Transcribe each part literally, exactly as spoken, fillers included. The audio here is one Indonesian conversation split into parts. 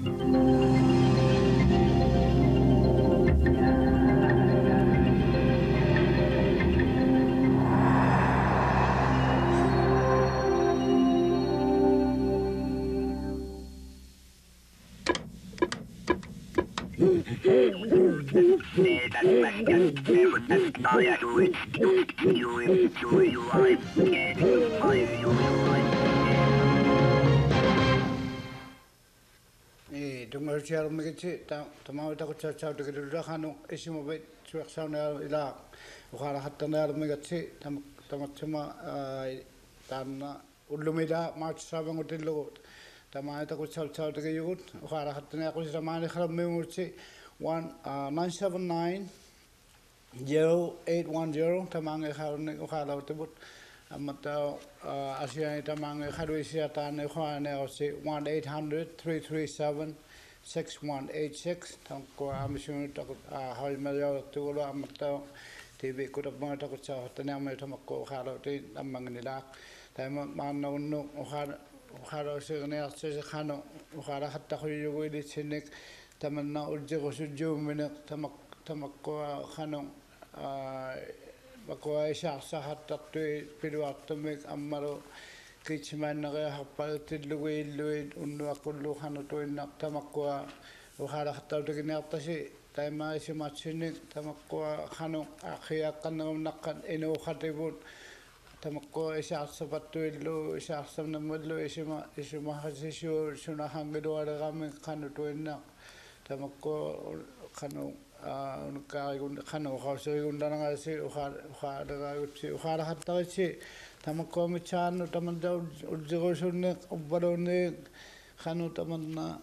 Eh, tunggu siapa mengecek, tamau takut cacat dengan dulu kanu, isi mobil cuak sana ila, ukara hatta na mengecek, tam tamat cuma tanah ulumida march sabang hotel logot, tamau takut cacat dengan yugut, ukara hatta na aku sudah mana kalau memurci one nine seven nine zero eight one zero, tamang kalau ukara utebut. Amata Asia tamang khadwi siatan khwane osi one eight hundred three three seven six one eight six tangko amisun takut hal mayo tulo amata T V kuda mga takut sa tanang may tamakko khalo ti amang nila tama mano no khara khara signe sa khano khara hatta khuyugo di sinik tamanna urjigo sujum min tamak tamakko khano Bakuai syaksa hatta tu piluat temik amaro kichman naga hapal tidluwi luwi undu akullu hanu tu nak tamakwa uhara hatta tu kini atta si taima isi machinik tamakwa hanu akhiya kanam nakkan inu khatibut tamakwa syaksa patu illu syaksa namudlu isi ma isi mahasisyo suna hangidu ada kami hanu tu nak tamakwa hanu Unkari kanu khawse undana ngasi ukhar ukhar ngasi ukhar hatta si tamakko michan tamanda urjigo sunne ubbarone khanu tamanna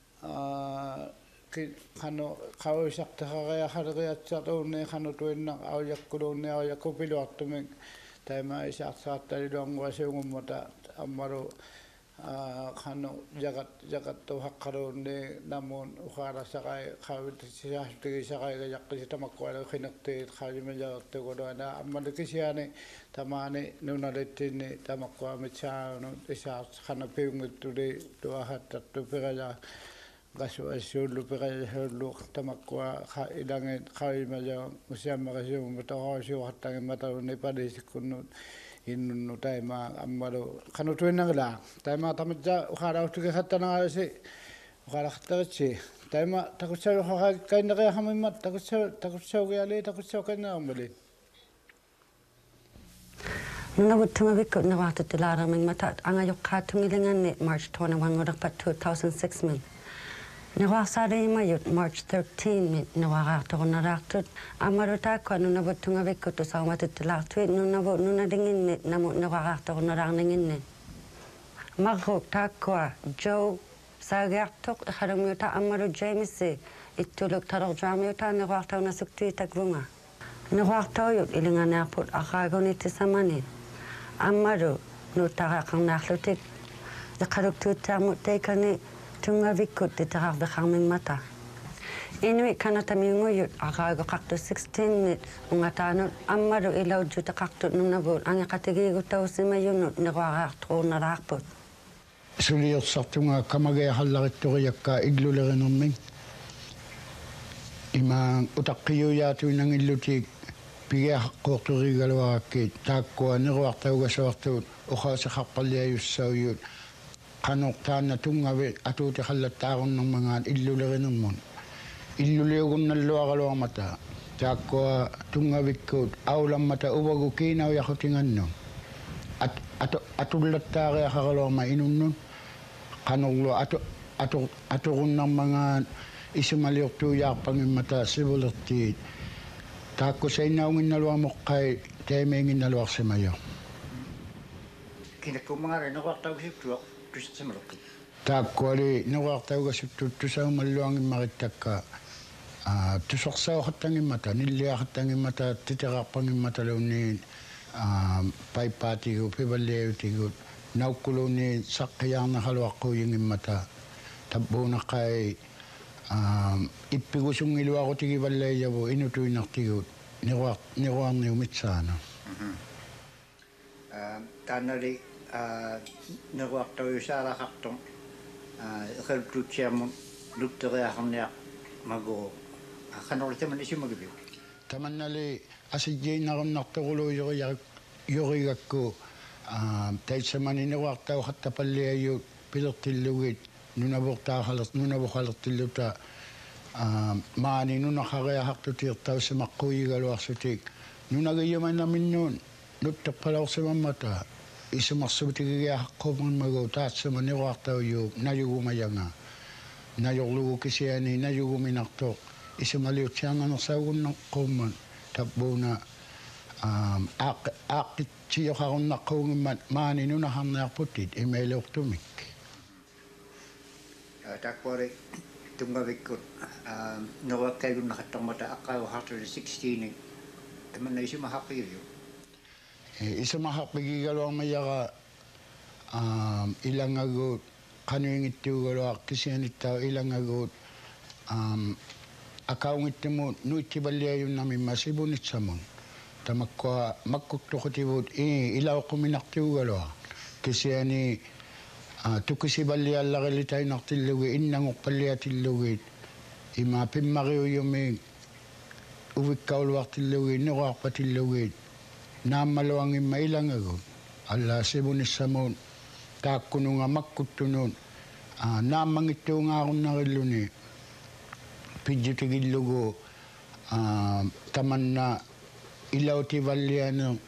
ki khanu khaw shakta khaya kharga chatone khanu toinna aw yakkurone aw yakupilo atme taima shakta taridong wase ngumata amaro khanu jagat jagat to hakkarone namun ukhara sakai khawit siya tigi sakai yakki tamakko khinakte khajime jagat to godana amade kisiane tamane nunalettine tamakko amecha no isa khana pengmutude to hatta to peraja gasu asulu peraja helu tamakko kha idange khajime jagat usiama gasu mutaho sio hatta mata ne pade sikunu Inu taima amaro kanu tuina gala taima tamatja ukhara utuke hatta na se ukhara hatta che taima takutsa ukha kaina ga hamima takutsa takutsa ga ale takutsa kaina ambale Nuna butunga bikut na wata tilara ming mata anga yokha tungilingan ni March twenty-one ngorak pa two thousand six min Nawasari mayut March thirteenth mit nawara to narakut amaruta ko nuna butunga bikut to sa mata tilak tweet nuna bu nuna dingin mit namu nawara to narangin ni Magro takwa Joe sagaktok haramuta amaru James ituluk tarok jamuta nawata na sukti tagrunga nawata yut ilingan airport akagoni tisamani amaru nutara kang naklutik zakaruk tuta mutekani tunga vikut di tarak bekhaming mata. Inuit kana taminguyut akago kakto sixteen minit ungatanut amaru ilaw juta kakto nunabul ang yakatigigo tau simayunut nagwakakto narakpot. Suliyot sartunga kamagaya halaritto yakka iglulerenoming. Imang utakkiyo yatu nang ilutik pigya korturi galwaki takko nirwaktaw gaswartut ukhasa khappalya yussawiyut. Kanoktan na tungawi atuti halattaron ng mga illulerin mo. Illulegon na luwa mata. Takwa tungawi ko aulang mata uwago kinaw yakutingan no. At ato atulattari akakalawa mainun nun. Kanoklo ato ato aturun ng mga isumaliok tuyak pangin mata sibulerti. Takko sa inaungin na luwa mo kay temengin na luwa sa mayo. Kinakumanga rin ako tawag Takwali nawaktaw ka siptutu sa maluangin makitaka tusoksaw katangin mata nilya katangin mata titirapangin mata law ni paipati ko pibalew tigot naukulo ni sakyang nakalwak ko yung mata tabo na kay ipigusong ilwa ko tigibalay yabo inutuin na tigot niwak niwang ni umitsana tanali nagwak tayo sa rakakto Iqaltu chairman lutteriaqarniaq magu qanoritaman isimagibiu. Tamanna li asijjiinarunartorulu yori yorigakku taitsamanineruartau hattapalliayu pilertillugit nunavortaaxalert nunavuxalertilluta maani nunaqariahartutiirtausimaqquyigaluarsutik nunagiyamanaminnuun nutterpalaorsimammata isumarsutigigiaqqummagu taatsamaniruartauyu nayugumayanga najorlugu kisiani najuguminartoq isumaliutsiarnanersaugunneqqumman tapbuuna aaq aaqqitsioqarunnaqqungimmat maani nunaharniarputit imailuortumik Takwari tungavikkut neruakkayunnaqattarmata aqqauhartuli sixteen tamanna isumahaqqigiu. Isumahaqqigigaluarmayaqa ilangaguut qanuingittuugaluaq kisianittau ilangaguut akaungittimuut nuittipalliayunnamimma sibunitsamun tamakkua makkuktuqutivuut i ilauquminartuugaluaq kisiani tukisiballiallaqilitainartillugi innangorpalliatillugit ima pimmariuyumi uvikkauluartillugi neruarpatillugit naammaluangimma ilangagut alla sibunissamuun taakkununga makkuttunuun naammangittuungaarunnariluni pijjutigillugu tamanna ilautivalliane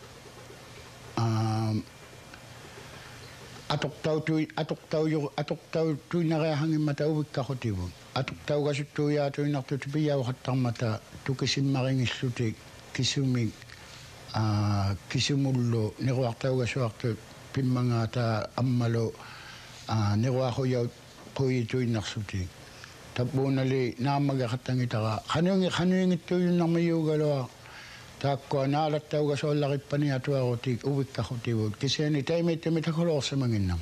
atoqtautui atoqtauyu atoqtautuinariahangimmata uvikkaqutivut atoqtaugasuttuuyaatuinartut piyauqattarmata tukisimmaringillutik kisumik kisumullu neruartaugasuartut pimmangaata ammalu neruaquyaut quyituinarsutik tapbuunali naammagaqattangitara qanuingi qanuingittuujunnarmayuugalua taakkua naalattaugasoallarippani atuarutik uvikkaqutivut kisiani taimiittamitakuloorsimanginnama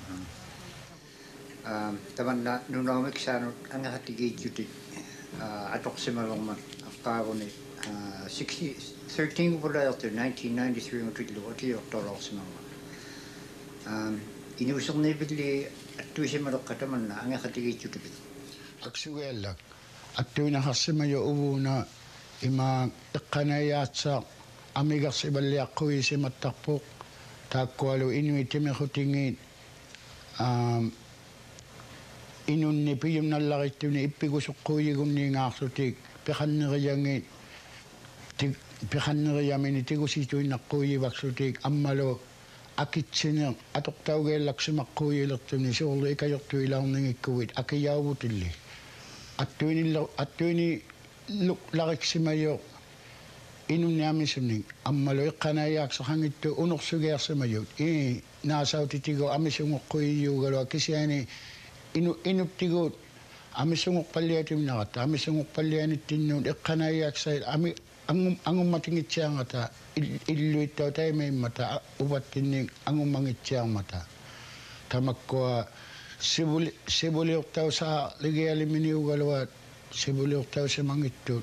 Tamanna nunaumik saanut angaqatigiitjutik atoqsimalormat aqqaavuni thirteen upulaertu nineteen ninety-three ngutullu atiortorlorsimamma inuuserniivilli attuisimaleqqa tamanna angaqatigiitjutik aksugiallak attuinaqarsimayu uvuuna ima eqqanayaatsaaq amigarsiballiaqquisimattarpuq taakkualu inuitimiqutingiit inunni piyumnallarituni ippigusuqquuyigunniingaarlutik piqanneriyangiit piqanneriamini tigusituinnaqquyivaksutik ammalu akitsine atoqtaugeellaksimaqquyillertuni suurlu ikajortu ilaarningikkuvit akiyauvutilli attuinilla attuini lariksimayo inunniamisuni ammalu iqqanayaaqsaqangittu unorsugiarsimayut i naasautitigo amisungoqquyiyuugalua kisiani inu inuttigut amisungorpalliatiminaqatta amisungorpallianittinnuut iqqanayaaqsait ami angum angummatingitsiangata illuittau taimaimmata uvattinni angummangitsiarmata tamakkua sibuli sibuliortau saa ligialiminiugaluat sibuliortau simangittuut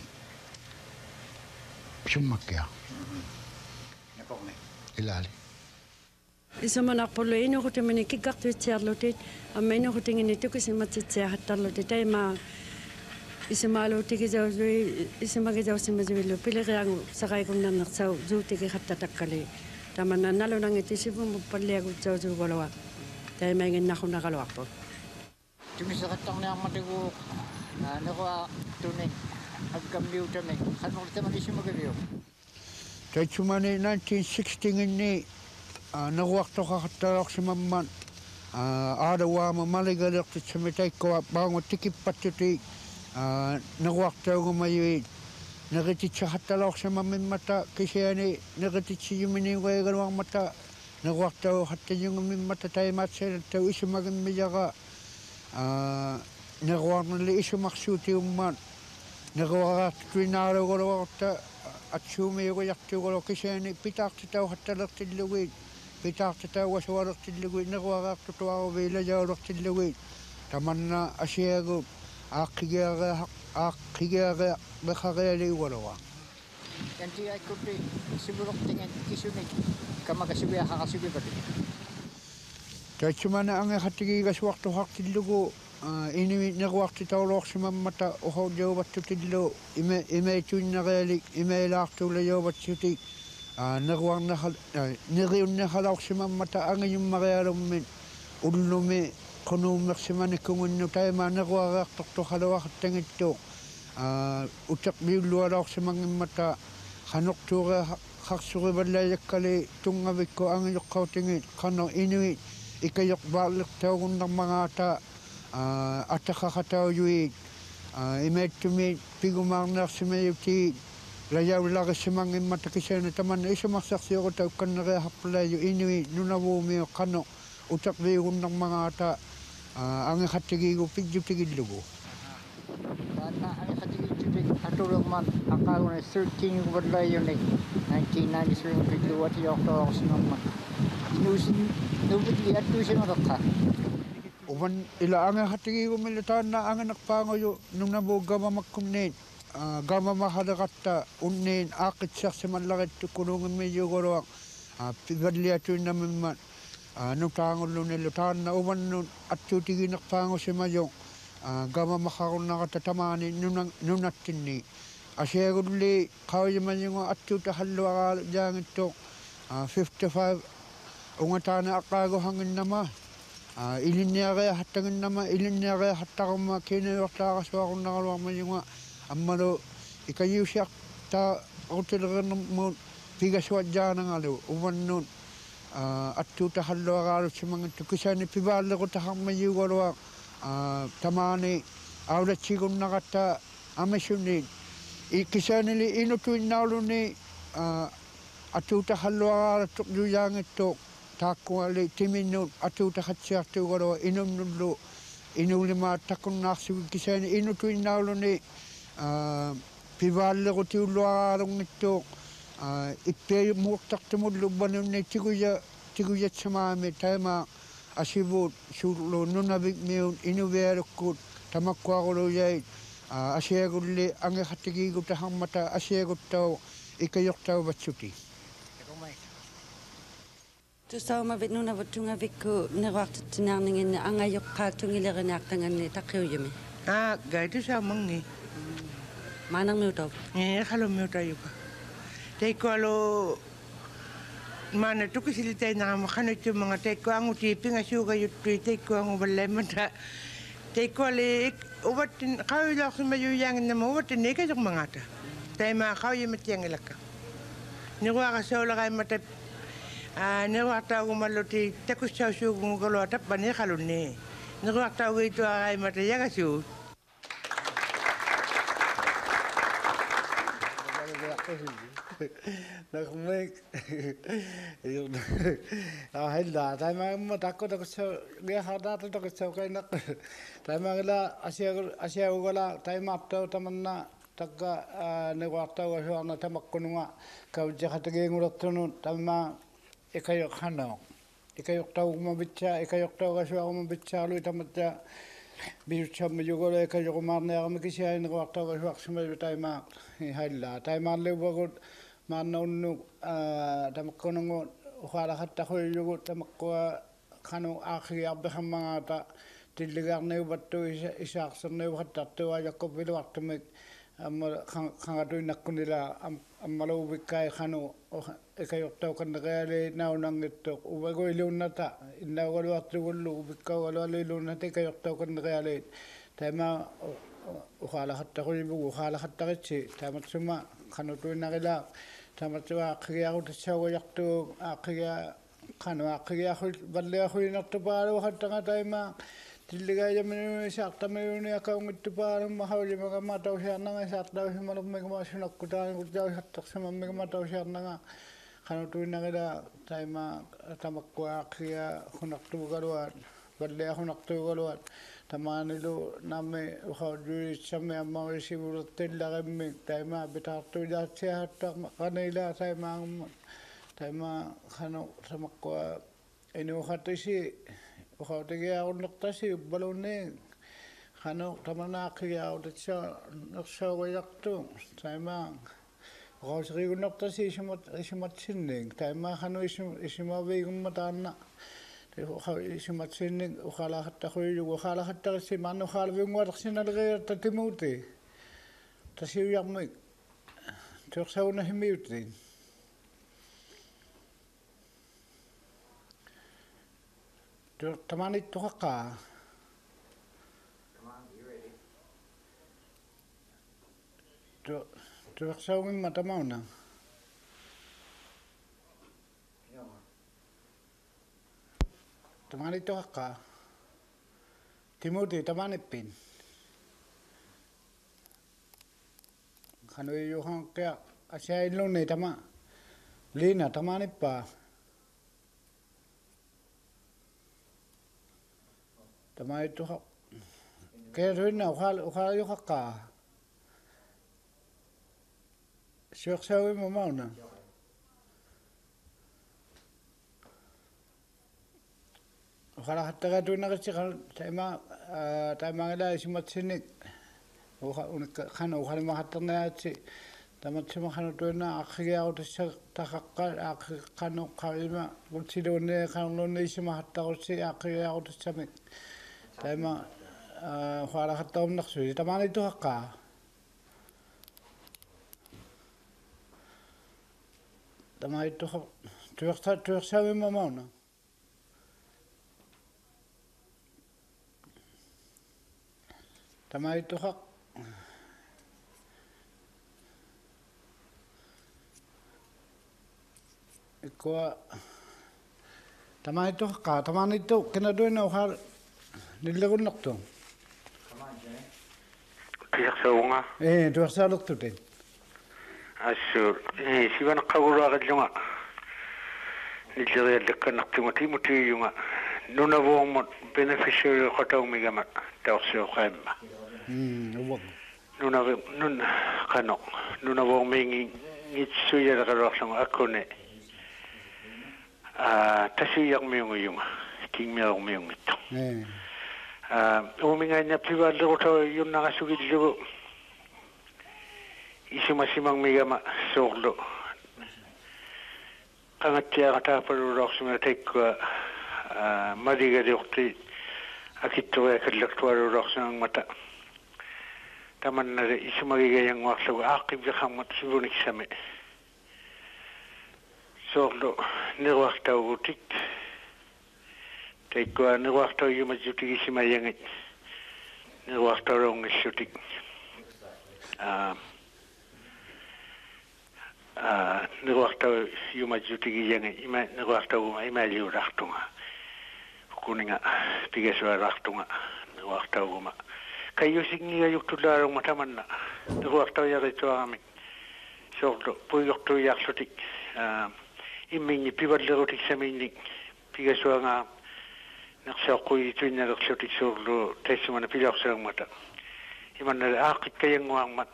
summakkia Naporne ilali Isumanaqpullu inuqutimini kikkartuitsiarlutit amma inuqutingini tukisimatsitsiahattarlutit taima isimaaluutigisaussui isimagisaussimasuvilluu pileriangu saqaikunnarnersau zuutigiqattatakkali tamanna nalunangit isivumupalliagutsausuugalua taimainginnaqunaqaluarput tumiseqattarniarmatigu nerua tunik aggammiutami qanoritaman isimagibiu taitsumani nineteen sixty nginni neruartoqaqattalaorsimamman aadawaama maligalertitsami taikkoa paangu tikippattuti neruartaugumayui nerititsaqattalaorsimammimmata kisiani nerititsiyuminiugaagaluarmata neruartauqattayungumimmata taimaatsaattau isumagimmiyaqa neruarnali isumarsuutiummaat neruaraartuinaalugaluarta atsuumiyugujartuugalu kisiani pitaartitauqattalertillugiit pitaartitauгасуалертиллугуи неруараартутуарувилажаулертиллугуи таманна асиагу ааққигиареа ааққигиареа мехареалиугалуа Yanti aikkutti sibulortingan kisunik kamakasuvia haqasuvipati Taitsumana ange hatigigas waktu haktillugu ini nerwakti taulorsimammata oho jawbattutillu ime ime tuinnarealik ime laartuula jawbatsuti nerwarnahal neriunnahalorsimammata angeyummarialummin ullumi qonuummersimanikkungunnu taima nerwareartortohaluaqattangittu utaqbiullualorsimangimmata qanortuurea qarsurivallaajakkali tungavikku angejoqqautingit qano inuit ikayok balik tahun namangata atakakatau yuit imetumi pigumarnar simayuti layaw lagi simangin matakisyan taman isamaksaksi ako tau kanare haplayo inuit nunawumi kano utak biyun ng mga ata ang hatigigo pigyo-tigidlugo. Karena ang hatigigo atulog man akal na thirteen yung badlay yun eh nineteen ninety-three yung pigluwat yung ako sinang man. Inusin nubigli at tusin makaka. Uban ila ang hatigigo militan na ang nakpangoyo nung nabo gama makunit gama mahadakata unin akit siya sa malakit kulungan medyo goro pibadli ato naman man nung tangol nun nilutan na uban nun at tutigin nakpango si mayong gama makaroon na katatamani nung natin ni asyagudli kaway man yung at tutahalo akala dyan ito fifty-five ungatana akago hangin nama ilin niya kaya hatangin nama ilin niya kaya hatakama kinayokta kaswa kung nakalwa man yung amalo ikayo siya ta ako talaga mo pigaswa dyan ang alo uman nun at tutahalo akala sa mga tukisan ni pibala ko tahang mayugarwa tamani awlat sigon nakata amasunin ikisan nili inutuin nalo ni at tutahalo akala tukduyang ito takuali timinun atuta hatsiartu garo inum nulu inulima takun naksi kisani inutuin naulo ni pivalle ko tiuluarong ito ippe muktak tumudlu banun ni tiguya tiguya samami tama asibut surlo nunabik meun inuverukut tamakwa golo yai asyagulli ange hatigigu tahang mata asyagut tau ikayok tau batsuti. Tusaw mabit nuna vatunga vikku nerwakti tinarningin angayok katungilerinaktangan takiuyumi. Ah, gaitu sa mangi. Manang miutaw? Eh, kalau miutaw yuka. Teko alo mana tu kesilitay na makano ito mga teko ang utiping asuga yutu teko ang ubalay mata. Teko ali ubat kau ilak sumayuyangin na mo ubat neka yung mga ta. Tay mga kau yung matiyang ilaka. Niwa ka sa ulakay mata ne waktu aku malu ti takut jauh suku kalau ada banyak kalau ni ne waktu aku itu agai mata ya kasih nak mek ah hela tapi mau takut takut so dia ada tu takut so kayak nak tapi malah asia asia gula tapi map tahu temanna takka ne waktu aku soalnya tamak kununga kau jahat lagi ngurut tunu tapi ikayok hano ikayok tau mabitsa ikayok tau kaswa mabitsa lu tamatja biucha mjugolo ikayok marne am kisya ni wakta kaswa sma taima halla taima le bagot marna unnu tamkono khara hatta khoy yugo tamko khano akhi abhamata tilligarne battu isaqsne hatta to yakob bil waqtme am khangatu nakunila am amalo bikai khano ikayok tau kan gale naunang ito ubago ilunata inna wal waqtu kullu bikka wal ilunata ikayok tau kan gale tama ukhala hatta ko ibu ukhala hatta chi tama suma khano tu nagila tama tu akhiya ut chawo yaktu akhiya khano akhiya khul balle khul naktu paro hatta tama tilliga yamen sakta me akang itu paro mahawli mga mataw siya nanga sakta himalok me kuma sinakkutan kutjaw hatta sama me mataw siya nanga kalau tu nak ada time tamak kuah kia hunak tu galuat, berdaya hunak tu galuat, taman itu nama kau juri sama amma isi bulat telah kami time betar tu dah sehat tak makan ila time time kalau tamak kuah ini waktu isi waktu kia hunak tasi balon ni kalau taman nak kia udah cia nak sahaja tu time kau sering nak tasi ismat ismat sinding, tapi mah kanu ism isma begum matana, Isimatsin ukhala hatta khuyu ukhala hatta si man ukhala vingwar sinalge tatimuti tasiu yamik tuxsauna himiutin tu tamani tuqa tu tuxsaungin matamauna tamani tuqa timuti tamani pin kanoi yohan kaya asya ilone tama lina tamani pa tamai tuqa kaya ruina ukhala ukhala yuqa syuxsawi mamauna ukhala hatta gaduna kasiqal taima taimangila isimatsinik ukha unika khana ukhala ma hattarnaatsi tamatsima khana tuina akhigiautassa taqaqqa aqiqqano qarima ultilunne khanlunne isima hattarussi akhigiautassami taima ukhala hattaumnarsu tamani tuaqqa tamai tuqa tuiqsa tuiqsawi mamauna tamai tuqa ikua tamai tuqa tamani tu kena duina ukhala nillegunnartu tiaqsaunga eh tuarsalertuten assur eh sivana qawuraaqallunga nilleriallakkanartunga timutiyunga nunavoormut beneficiary qataumigama taorsuuqaamma mm uwak nuna nun qano nunavoormiingi ngitsuyalaqaluarlunga akkune ah tasiyarmiunguyunga kingmiarmiungittu eh ah umingaina pivallerutaw yunnaqasugillugu isimasimang migama soorlu qangattiaqataapaluulorsunga taikka madigaliorti akitturia kallaktualuulorsunangmata tamannale isimagigayanguarlugu aaqqiviqammat sivunikisame soorlu niruartaugutik taikka niruartauyumajjutigissimajangit niruartaulungissutik ah ah niruartau yumajjutigiyangi ima niruartau imaliurartunga kuninga pigesuarartunga niruartauguma kayusingiga yuktulaarungma tamanna niruartau yarituarami soorlu puiortuiarlutik ah immingi pivallerutik saminnik pigesuanga naqsaaqui tuinnalerlutik soorlu taisumana pilaorsaangmata imannale aaqitkayangguarmat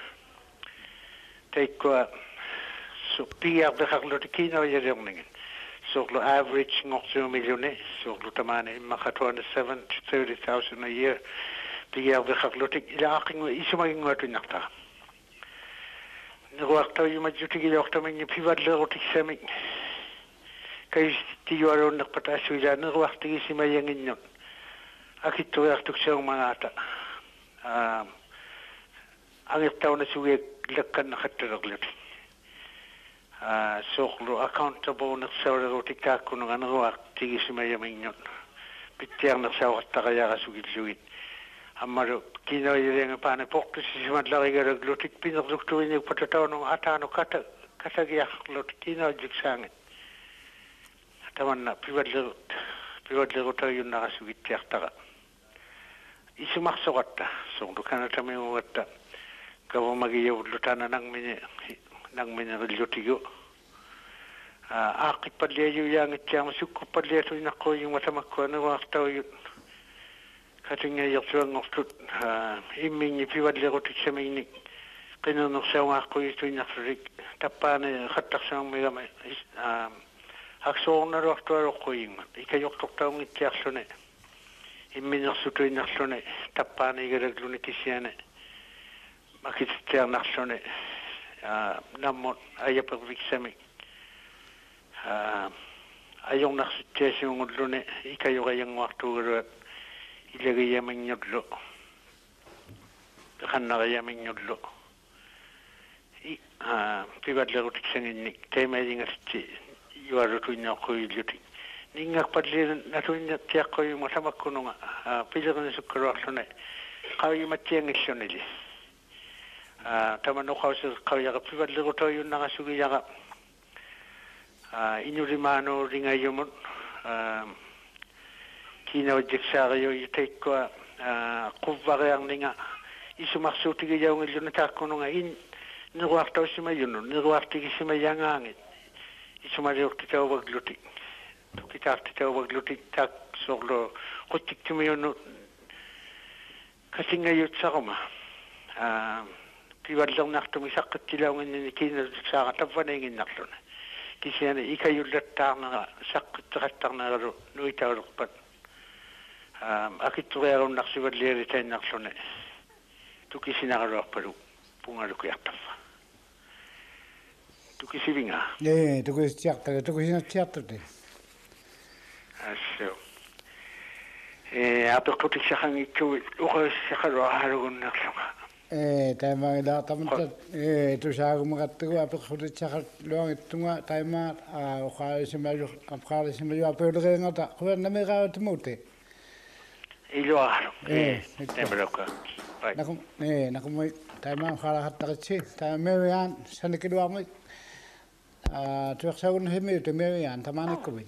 taikka so piar de harlo de kino yelongningen soglo average ngorsu miljone soglo tamane makhatwana seven to thirty thousand a year piar de harlo de ila aqing isumaging watunakta nirwaqta yumajutigi yortamin pivadle rotiksami kay tiyuaron nakpatasu ila nirwaqtigi simayangin akitto yartuksang mangata ah angitawna suge lakkan khattaraglut ah soglo accountable naksawlerutika kunanganuaq tigismayaminnut pittiarna sawaqtaqayaqa sugilluit ammaru kino yelenga pane poktu sisimatlarigalaglutik pinerluktuini patatawnu atanu kata katagiaqlut kino jiksaangit tamanna pivallerut pivallerutayunnaqa sugittiartaqa isumarsoqatta soglo kanatamiuatta gavamagiyavlutana nangmine nangmine rillutigu aaqipalliaju yaangittiama sukkupalliatu inaqqoyung matamakkua niruartauyut katingayertuangortut immingi pivallerutik samingnik qinernersaungaaqquyitu inarlulik tappaane khattarsaangmigama aksoornaluartualoqquyingma ikajortortaungittiarlune imminersutu inarlune tappaane igalaglune kisiane makittiarnarlune nammut ayaperviksami ayong naksitesiungulune ikayogayang waktugeruat ilagayamanyudlo kannagayamanyudlo i ah pivadlerutiksanginnik teimalingatsi yuarutuinnaquilluti ningakpadliin natuinna tiaqqoyuma samakkununga pilernisukkaruarlune qawimattiangillunili ah tamanuqausi qawiyaqa pivadlerutoyunnagasugiyaqa inulimano ringayumun kina wajiksario yutaikwa quvvarearninga isumarsuutigiyaungilluna taakkununga in niruartausimayunnu niruartigisimayangaangit isumaliurtitauvagluti tukitaartitauvagluti taak sorlo quttiktimiyunnu kasingayutsaquma pivallernaartumi saqqittilaunginnini kina wajiksaara tavvaneeginnarluna kisiana ikayullattaarnera saqqitteqattarneralu nuitaulerpat um akittureerunnarsivalliari tainnarlune tukisinaraluarpalu pungalukiartaffa tukisivinga ee tukisiartare tukisinatiartute asso e aperkutiksaaqangikku uqassaqaluarhalugunnarlunga ee taimangila tamta ee tusaagumagattugu apeqhutitsaqat luangittunga taimaat aa uqaalisimaju apqaalisimaju apeulereengata quernameraatumuute iluaru e temloka pai nakum ee nakumai taimaa qalahattaqitsi taimeriaan sanikiluarmik aa tuaqsagun himiute meriaan tamaanikkuvin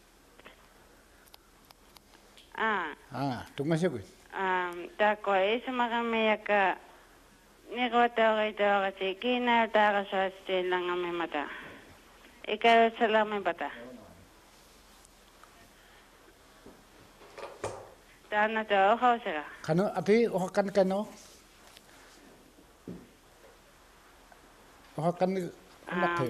ah aa tungasukui um tako ismagamiyaka Nigotoritogati kina tarasasti langami mata. Ikaw salami bata. Tana to hosera. Kano api uhakan kano? Uhakan nakin.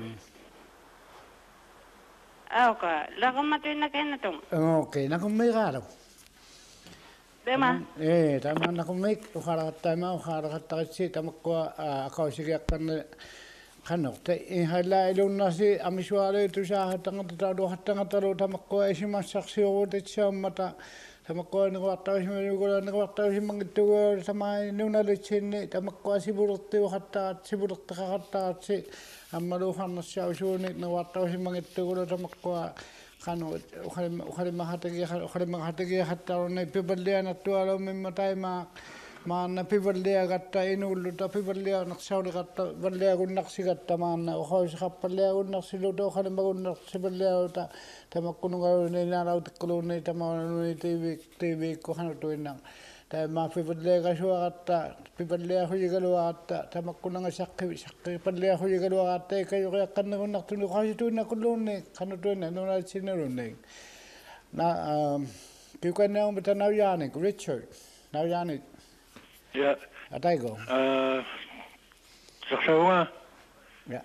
Oka, lagu matuin na kayo na tong. Okay, nakumay raro. Bema? Eh, tama nakumay ukarakat tama ukarakat taksi tamakwa akaw sige kan kanok te ihala ilun nasi amiswale tu sa hatang tado hatang tado tamakwa isima saksi o te chamata tamakwa ni wataw si menugola ni wataw si mangitugo sama nuna lechin tamakwa si burutte hatta si burutte hatta si amalu hanna sa usuni ni wataw si mangitugo tamakwa kanu ukhalim ukhalim mahatagi ukhalim mahatagi hatta ne piballia na tualo mimmatai ma ma na piballia gatta inullu ta piballia naksauli gatta ballia gun naksi gatta ma na ukhaus khapallia gun naksi lu do ukhalim gun naksi ballia ta tamakkunu garu ne na rau tikulu ne tamanu ne tv tv ko hanu tuinang ta ma piballia gasu gatta piballia huji galu gatta tamakkunu ngasakki sakki piballia huji galu gatta kayu yakkan gun naktu khasi tuina kullu ne kanu tuina no na sinaru ne na kiukan na umta na yani Richard na yani ya ataigo eh saksawa ya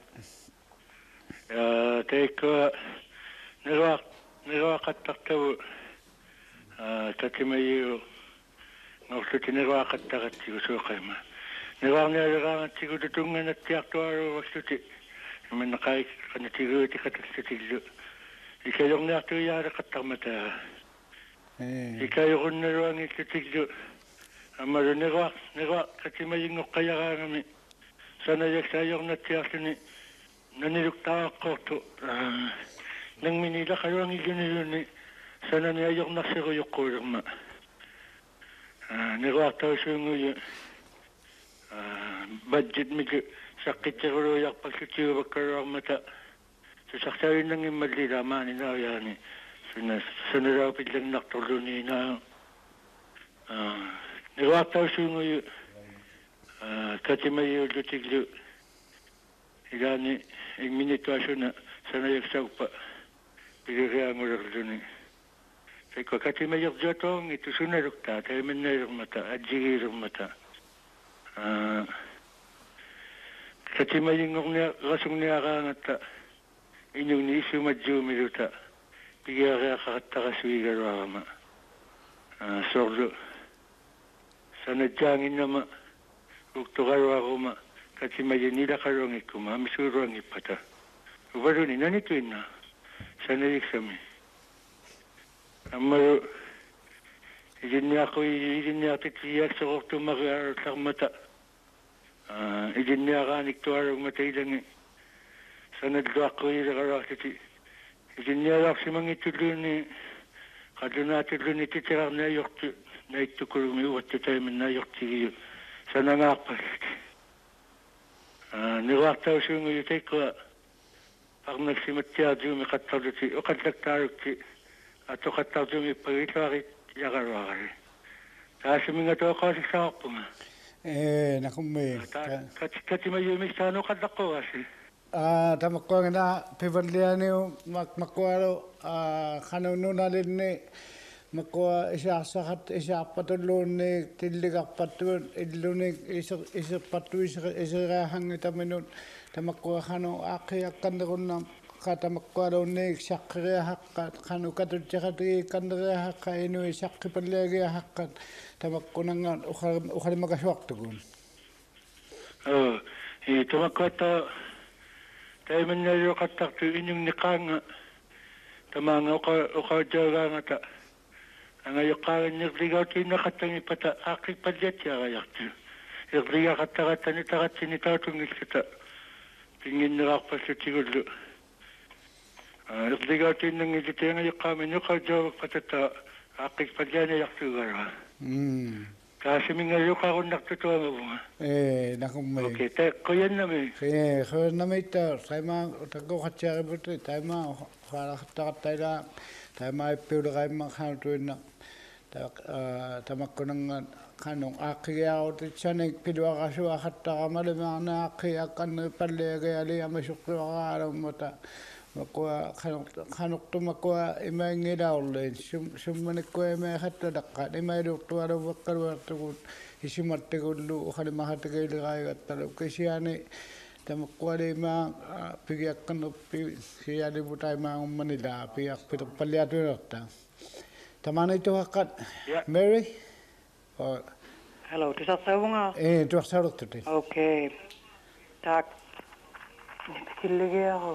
ya teko nira nira qattaqtu eh tatimayu ngortuti nira qattaqti suqayma nira nira tigu tutungana tiaqtuaru wastuti min qai qanatigu tiqataktillu ikayongnaaqtu yaara qattaqmata eh ikayunnruangi titiglu amaru nira nira katimayingu qayaraangami sanayaksayornatiarluni naniluktaaqortu nangminila qaluangi juniluni sanani ayornarsiru yuqquulumma niraartausuunguyu budget miku saqqittiruluuyarpallutiuvakkaluarmata susartauinnangimmalila maaninaariaani suna sunaraupillannartorluniinaa niraartausuunguyu katimayuullutiglu ilaani ingminituasuna sanayaksaupa piliriangulерluni Seko katimayerjotoongi tusunaluktaa taimannailurmata ajigilurmata katimayingornia rasungniaraangatta inuni isumajjuumiluta pigiariaqaqattaqasuigaluarama sorlu sanajjaanginnama uktuqaluaruma katimayanilaqaluangikkuma amisuuruangippata uvaluni nanituinna sanayiksami Amaru idinniaqui idinniartitiaaksorortumari sarmata idinniaraanik tuarugmata ilangi sanadluaqquileraraartiti idinnialaarsimangitulluuni qalunaatulluni titirarnaajortu naittukulumi uattutaiminnaajortigiu sanangaarpallat niruartausuunguyu taikua parnaksimattiartuumi qattarluti uqallaktaarutti atoqattartuumi pagitaarit yaqaruarali taasiminga toqaasissaarpunga eh nakumme katimayumistaanu qallaqqurasi ah tamakkuangana pivallianiu mak makkualo ah khanununalинни makua isaarsarat isaarpatulluunni tilligarpattuun illunik iser iserpattu iseriahangi taminut tamakkua khanu aaqiaqqannerunna qatamakkualuunni saqqiriahaqqa khanu katuttiqatigi kanneriahaqqa inui saqqipalliagiahaqqa tamakkunanga ukhalimakasuartugun oh i tamakkuata taimannajuqattartu inunniqaanga tamanga uqa uqajaagaangata angayoqqaaginnerligautinneqattangi pata aaqqipalliatiarayartu irligaqattarattani tarattini taatungissata pinginnerarpallutigullu irligautinnerngili tiangayoqqaamini uqajaagak patata aaqqipallianiartuugara mm kaasimingajuqarunnartutuangavunga eh nakumme okay ta qoyannami eh khoyannamitta saima takkoqatsiariputti taima faalaxattaqattaila taima ippiuleqaimma khanutuinna ta tamakkunanga khanung aaqigiarutitsanik piluaqasuaqattaqamalemaarna aaqiaqqanni palliagiali amasuqqiwaqaalummata makua khanuk khanuktumakua imaingilaullein summanikku imaaqattalaqqa imailuqtualuvaqqaluartugut isimattigullu uqalimahatigiliqaigattalu kisiani tamakkualima pigiaqqanuppi sialivutaimaangummanila piaqpiterpalliatuinerta tamanaituaqqat Mary or hello tisarsaunga eh tuarsaruttuti okay tak killigiaro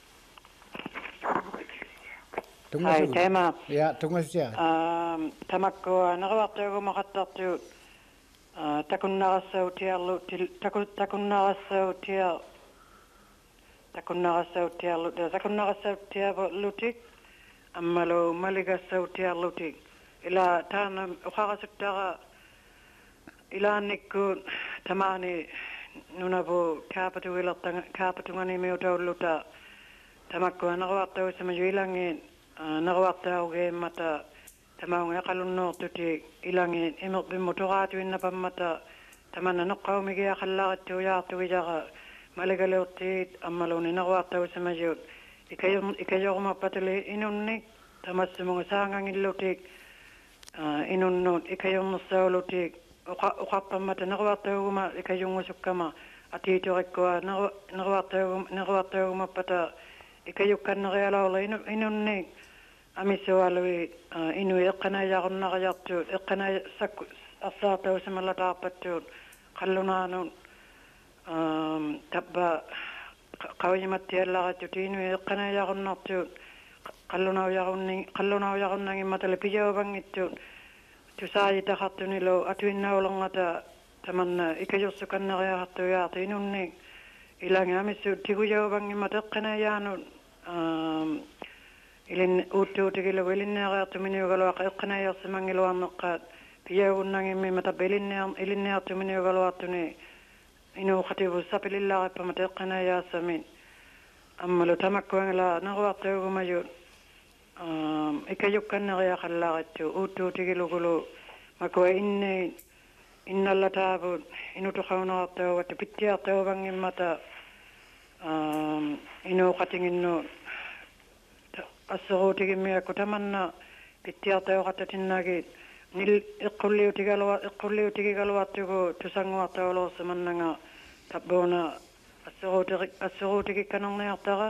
Hai tema ya tungasia um tamakko narawartugu maqattartu takunnarassauutiarlu takunnarassauutiar takunnarassauutiarlu takunnarassauutiarlutik ammalu maligassauutiarlutik ila taana uqarasuttara ilaannikku tamani nunabu kaapatuilertanga kaapatungani miutaulluta tamakko narawartugu samajuilangin narawartaugeemmata tamaunga qalunnoortuti ilangin imerpimmutoraatuinnapammata tamanna noqqaumigia qallarattuujaartugijaqa maligaleurtiit ammaluni narawartausamajut ikayum ikayormappatuli inunnik tamassumunga saangangillutik inunnuut ikayornersaulutik uqarpammata narawartauguma ikayungusukkama atiitorikkua narawartaugu narawartaugumappata ikayukkannerialaula inunnik amisualui inui eqqanajaqunnaqiartu eqqana sakku arsaartausamallataarpattuut qallunaanun tabba qawimattiallaqattu inui eqqanajaqunnertuut qallunaujaqunni qallunaujaqunnagimatale pijavangittuut tusaajitaqartunilu atuinnaulongata tamanna ikajursukaneriaqartuyaartu inunnik ilangi amissuut tigujavangimata eqqanajaanut ilin uuttuutigilu ilinneaqartuminiugaluaq eqqanajarsimangiluarneqqaat piyagunnangimmi matabba ilinnear ilinneartuminiugaluartuni inuuqativu sapilillaqappamata eqqanajaasamin ammalu tamakkuangala naruartuugumajut ikayukkanneriaqallaqattu uuttuutigilugulu makua inni innallataavut inutuqaunerartuugattu pittiartuuvangimmata inuuqatinginnu asseruutigimmiakku tamanna pittiartauqattatinnaagit nil eqqulliutigalua eqqulliutigigaluartugu tusanguartaulorsamannanga tabbuuna asseruutigi asseruutigikkanerniartara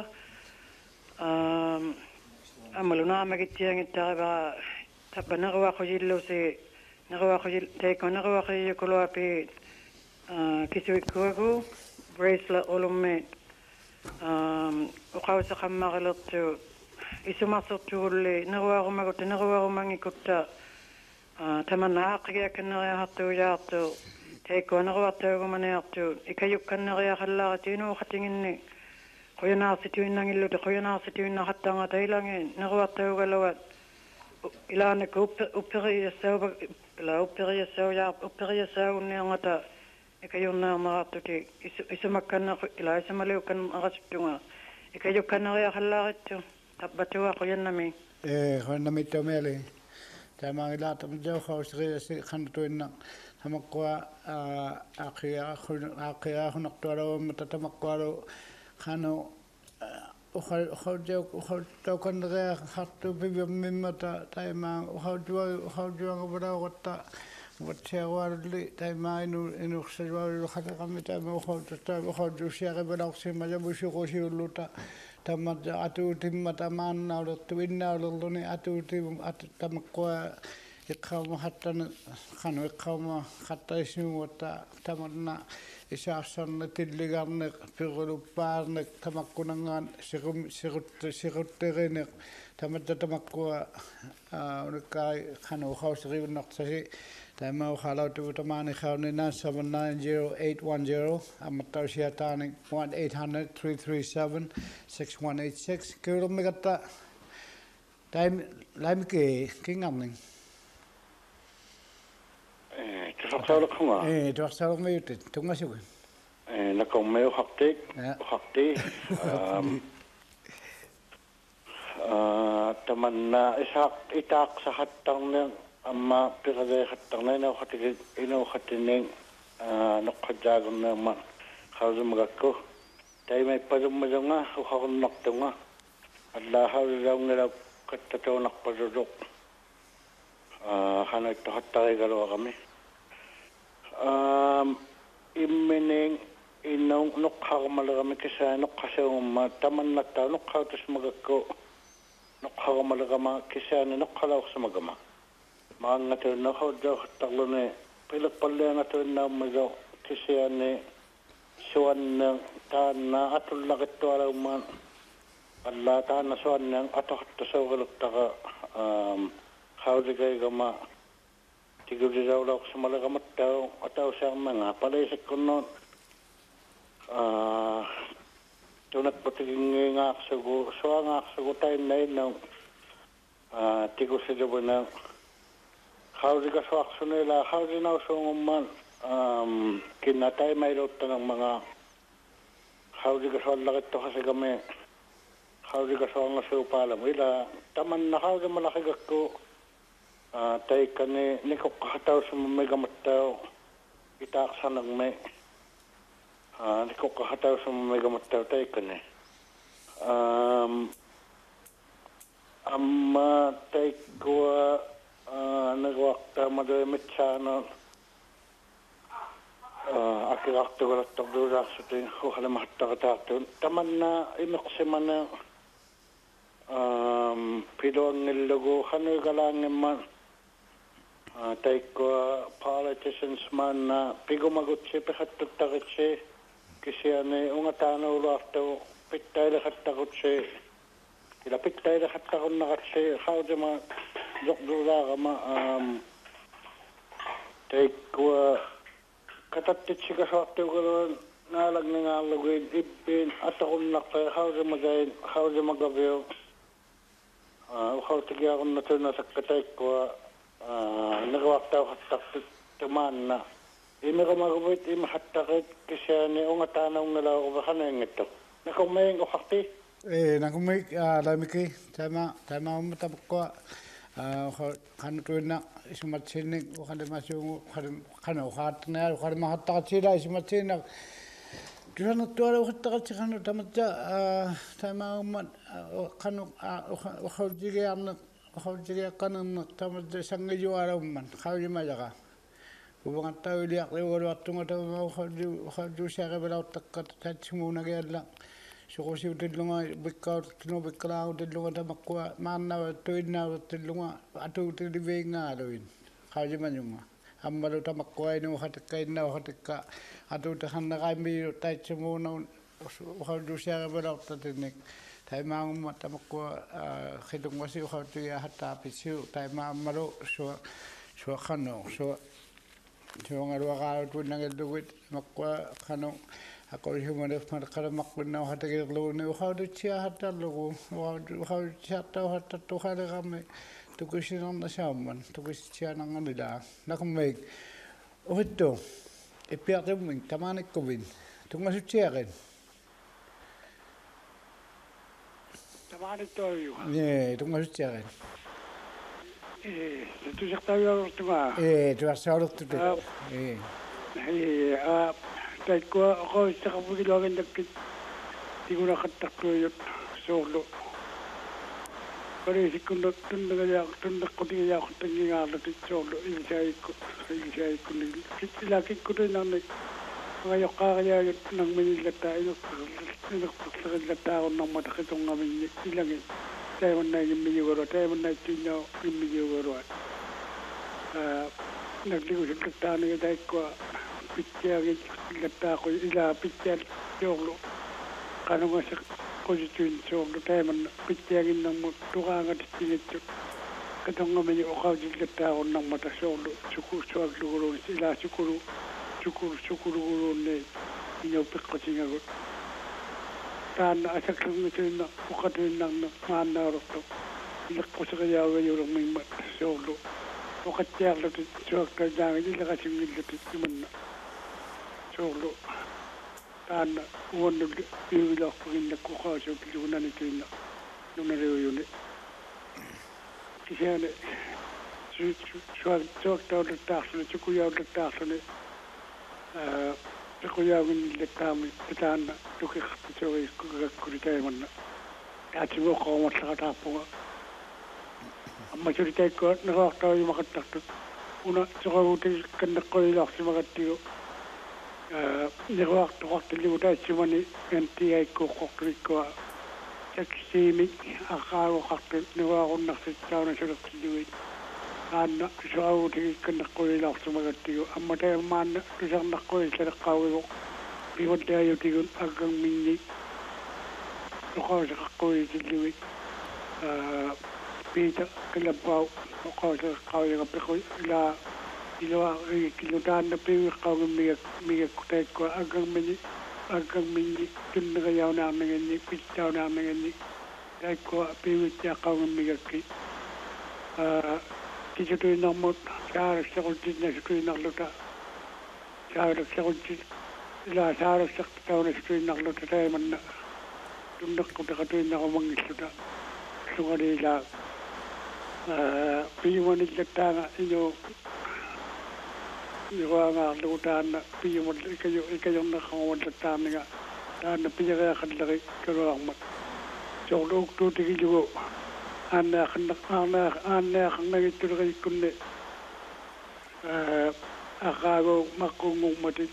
amalunaamagittiangittariva tabba neruaqujillusi neruaqujil teikko neruaqiyukuluapi kisuikkuagu bracelet ulummiit uqausaqammarilertu isumassortuulli neruarumagut neruarumangikutta tamanna aqqiakkaneriartuujaartu taikkuaneruartuagumaniartu ikayukkanneriaqallaaratiinu qatinginni quyanaarsituinnangilluti quyanaarsituinnaqattanga tailangi neruartuugaluat ilaanak upperiassauba ila upperiassauja upperiassaugunniangata ikayurnaarnerartuti isumakkanne ila isamaliukkan arasuttunga ikayukkanneriaqallaarittu tabbatuwa quyannami eh quyannami tomeli tama ila tamjau khawsri si khantuinna tamakwa akhia akhia hunaqtuaro matatamakwa khano ukhal khawjau ukhal kanre khattu bibimata tama ukhawjua ukhawjua ngabarawatta watchawarli tama inu inu khsawar khataqamita ukhawta ukhawju shiaqabalaxsi majabushi qoshiuluta tamat atu timmata manna tuinna luluni atu tim atu tamakwa iqama hatta khano iqama hatta isnuwata tamanna isaasanna tilligarne pirulupaarne tamakkunangaan sirum sirut sirutterine tamatta tamakwa unikkai khano khawsriunnaqtasi tama khalautu tamani khawnina seven nine zero eight one zero amatausiatani one eight hundred three three seven six one eight six kilometer time lamke kingamning eh tsaxsalakhnga eh tsaxsalakhnga yut tungasigu eh nakomeu haktik hakti um ah tamanna isak itak sahattang amma pirade khattang na khatik ino khatinin noqajagna ma khawzumagakko taimai padummajonga ukhon naqtunga allah hawzawnga kattato naqpajodok ah hana tahattay galo kami um immening inong noqhagmalagami kisa noqhasawma tamanna ta noqhawtusmagakko noqhagmalagama kisa noqhalawsmagama maangato na hodjo taglone pilakpalle ngato na majo kisiane suwan tanna atullagitto alawman alla tanna suwan ato hatta sawgaluktaga um hawdigay gama tigudi dawlaw sumalagamattaw ataw siyamanga palaysik-kunnon ah tunat patiging ngaksugo suwa ngaksugo tayo na inang ah tigusidabunang hawdi ka swaksunila hawdi na usungumman um kinatay mayroon ng mga hawdi ka swalakit to kasi kami hawdi ka swang nasupalam ila taman na hawdi malakigak ko tay ka ni nikok kahataw sa may gamataw itaksan ng may nikok kahataw sa may gamataw tay ka ni um amma tay ko nagwakta madamit sana akilakto galakto dura suting huhala mahtagatatu taman na imiksiman na um pidong nilugo hanoy galangin man tay ko politicians man na pigumagutsi pihatutagitsi kasi ane ungatano ulakto pitay lahatagutsi ila pitay lahatakon nakatsi hawdi ma dokdura kama um take ko katatit siya sa waktu ko nalag nga lagwin ibin at ako nakay how the magain how the magabiyo ah how tigya ako nato na sa katay ko ah nagwakta ko sa tuman na imi ko magubit imi hatakit kasi ni ungatanaw nga lao ko bakana yung ito nakumay ko hakti eh nakumay lamiki tama tama umatabak ko kan tuina ismatsinik kan masung kan ukhatna kan mahattatsira ismatsinak tuan tuara ukhattsi kan tamatja tama umat kan ukhawjige amna ukhawjige kan tamatja sangajuara umman khawji majaga ubang tawili akle wala tunga taw ukhawju ukhawju shaga bela takkat tatsimuna gella sukosi utilunga bikkaut tino bikkala utilunga tamakwa manna tuinna utilunga atu utilivenga loin khaji manunga ammalu tamakwa inu khatikaina khatika atu tahanna kaimi taitsumuna ukhawju shaga bela tatinik tai maung mata makua khidung wasi khau tu ya hatta pisu tai ma maro so so khano so so ngaru ga tu nang duit makua khano ako humane mar kala makun na hatta ge lo ne khau tu chia hatta lo khau chia ta hatta tu khale game tu kusinan na shaman tu kusia nang anida nakmek ohito e perde min tamane kovin tu ngasu chiaren tamane toyo ne tu ngasu chiaren eh tu já está eu tu ma eh tu has solo tu eh eh a tai ko ko sa ko gi lo gen dak ti guna khatta ko yo solo Parece que no tunda ya tunda ko ti ya ko tingi ga la ti solo in sai ko in sai ko ni ki la ki ko na ne nga yo ka ya nang min la ta ino ino ko la ta on no ma ta ko nga min ni la ngi tay man na mi yo ro tay man na ti no mi yo ro ah na li ko ka ta ne dai ko piccia ge la ta ko ila piccia yo kana ma sa ko ji tin so do tay man piccia ge nang mo to ga ga ti ni to ka to nga mi o ka ji la ta on nang ma ta so do chu so lu ro ila chu Syukur syukur guru ne inyo pekati ngago tan asak ngete na ukati nang na mana ro to ilak posaka ya we yo mi ma so lo ukati ya lo to so ka ja ni la ka singi le to man so lo tan won do yu lo ko ni ko ko so ki na ni tin na no na re yo ne ki se ne su su so to do ta so ku ya do ta so ne ko ya win le tam tan to ke to ko ko ritay man ya ti ko ko ma sa ta po amma ti ritay ko na ko ta yu ma ka ta una to ko ti kan ko la si ma ka ti eh ne ko to ko ti lu ta si ma ni en ti ay ko ko ko ta si mi a ka ko ka ne ko na si ta na so ti lu Anna so ti kan ko la so ma ti amma ta man tu sa na ko sa ka wo bi wo ta yo ti agang min ni ko sa ko ti li eh bi ta kala pa ko sa ka yo ka ko la ilo ri ki lo dan na pe ka mi mi ko ta ko agang min ni agang min ni tin ga ya na na ni pi ta na na ni ta ko pe ta ka mi ki eh Ti tu na mo sa sa ko ti na tu na lo ta sa sa ko ti la sa sa ta na tu na lo ta man na tu na ko ta tu na ko mang su ta su ko ri la eh pi mo ni ta na ino ni wa nga lo ta na pi mo ka yo ka yo na ko mo ta na ga ta na pi ga ka la ka ro ma so lo tu ti jo Anna khna ana ana khna gitu ri kunne eh akago makungu mati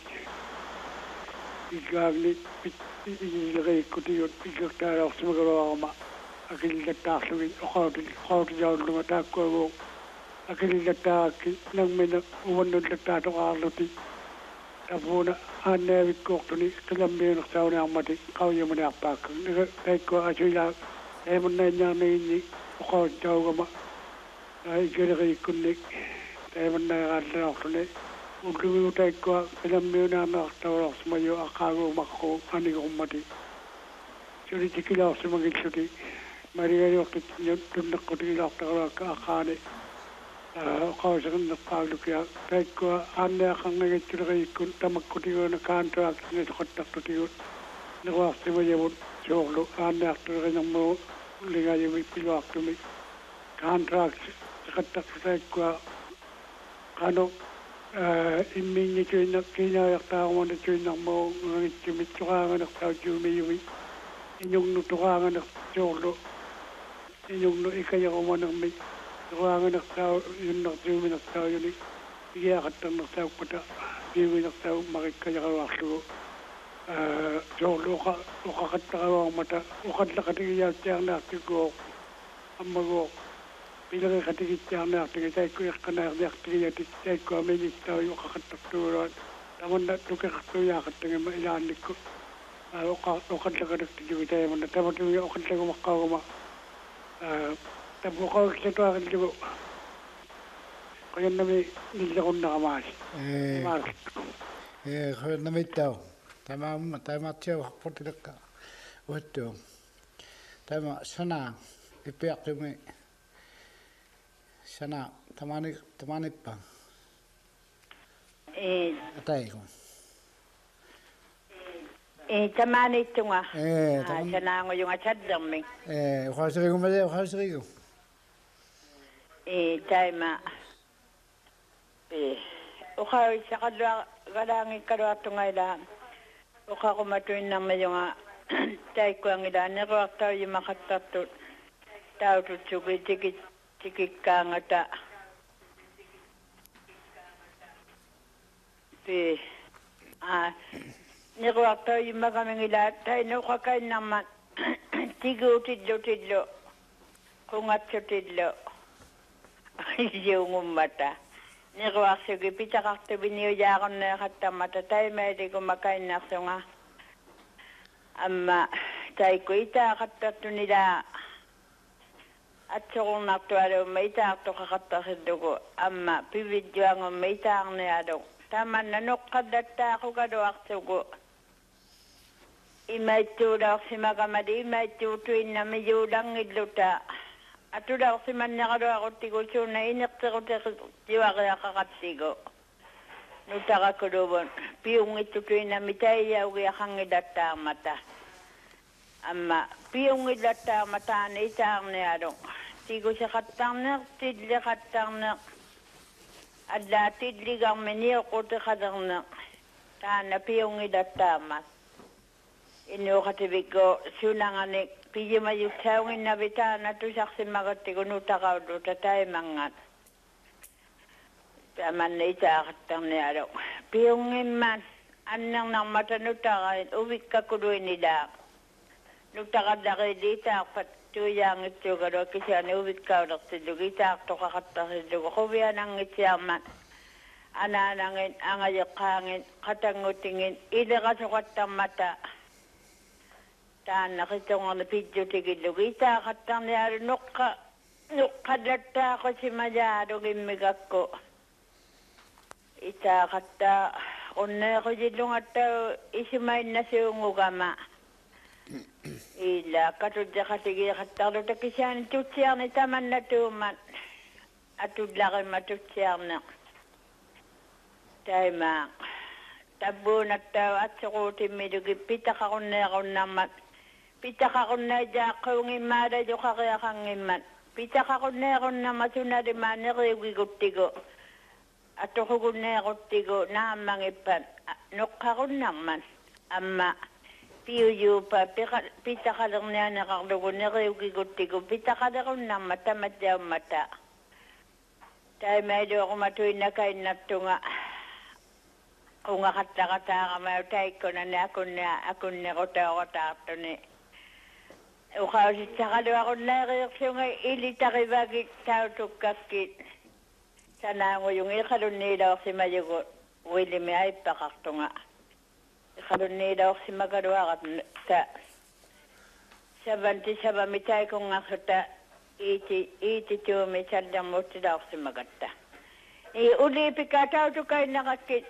igavli ri kuti yo tikta ro smagro ma akil ta swi khawti khawti jaw lu ta ko akil ta ki nang men won ta to arluti tabuna anne wi ko tuni kalam be no sawna mati kaw yemne apak ni kai ko ajila e mon na nyane ni ko jaw ma ay gere kunne e mon na ala khne udu ta ko kalam be na na taw ma yo akago makko ani ko mati churi tikila sama gi chuti maria yo ko tun ko tikila ta ka khane ko sagan na palu kya ta ko anne khanga gi churi kun tamakko ti na kantra ni ko ta ti ni ko sama yo joglo anne ta ga mo liga yo mi pilo akumi contract katta ta ko kano immi ni kina kina ya ta mo ni kina mo ni mi tuwa na ta ju mi yu inyong nu tuwa na joglo inyong nu ikaya ko mo na mi tuwa na ta yun na ju mi na ta yun iya katta na ta ko ta bi mi na ta makikaya ko aklo joglo ka ka katta ko mata o katta ka ti ya ta na ti go amma go bila ka ti ta na ti ta ko ka na ya ti ya ti ta ko me ni ta yo ka katta to ro tamon na to ka to ya katta ma ila ni ko oka oka taka dik di kita mana tamu tu oka taka makau ma tamu kau kita akan juga kau yang nami ni jangan nak mas mas eh kau nami tahu tamam tamam cewek apa tidak waktu tamam sana ipiak kami sana tamani tamani pa eh atai ko eh tamani tunga eh sana ngo yung acad dami eh khasri ko mali khasri ko eh taima eh ukha sa kadwa gadangi kadwa tunga ila ukha ko matuin na yung tay ko ang ila ne ro ta yung makatatu tau tu chugi tiki tiki kangata pe ah ni ko ta yung magaming ila tay no ka kay naman tigo tidlo tidlo kung at tidlo yung mata ni ko sige pita ka to biniyo yaron na hatta mata tay may di ko makain na nga amma tay ko ita hatta to nila at sokong naktuaro may ita to kakatta hidugo amma pibidyo ang may ita ang niyado tama nanok kadata ako kado aksugo imay tudaw si magamadi imay tutuin na medyo lang idluta ato daw si man nakado ako tigo na inak ko tiwa kaya kakatigo nutaka kudubon piyong itutuin na mitay yaw kaya kang idata mata amma piyong idata mata na itang niyado tigo sa katang na tidli katang na adla tidli gang meniyo ko te kadang na ta na piyong idata mat ino katibig ko sunanganik piye mayutawin na bita na to saksi magati ko nutakaw do tatay mangat taman na itakatang niya daw piyong iman anang nang mata nutakain uwik ka kudoy nila nutakad na kayo dita pat tuyang ito ka daw kasi ano uwik ka daw sidog itak to kakata sidog kubiyan ang ityaman ananangin angayakangin katangutingin ilakasukatang mata tan nakita ko na video tigilog ita katang niya nukka nukkadata ko si Mayado gimigak ko ita kata unna ko jilong ata isimay na si ungugama ila katudya katigi katalo takisyan tutsyan ita man na tuman atudlaki matutsyan na tayo ma tabo na tao at sukuti midugi pita ka kunna ko naman pita ka kunna dya kung imada dyo ka kaya kang iman pita ka kunna ko na masuna di mani riwi gutigo at ako kunna gutigo na mangipan nukka ko naman ama piyo pa pita ka lang na nakaklugo na riwi gutigo pita ka lang na mata mata mata tayo medyo ako matuin na kain na tunga kung akata-kata ka mayutay ko na na ako na ako na ko tao ko tato ni ukaw si sakalo ako na reaksyon ay ilitakibagit tao tukakit sana ko yung ikalun nila ako si Mayugo wili may ay pakakto nga ikalun nila ako si Magawa at sa sabanti sa bamitay ko nga kita iti iti tiyo may sadyang mo sila ako si Magata iulipi ka tao tukay nakakit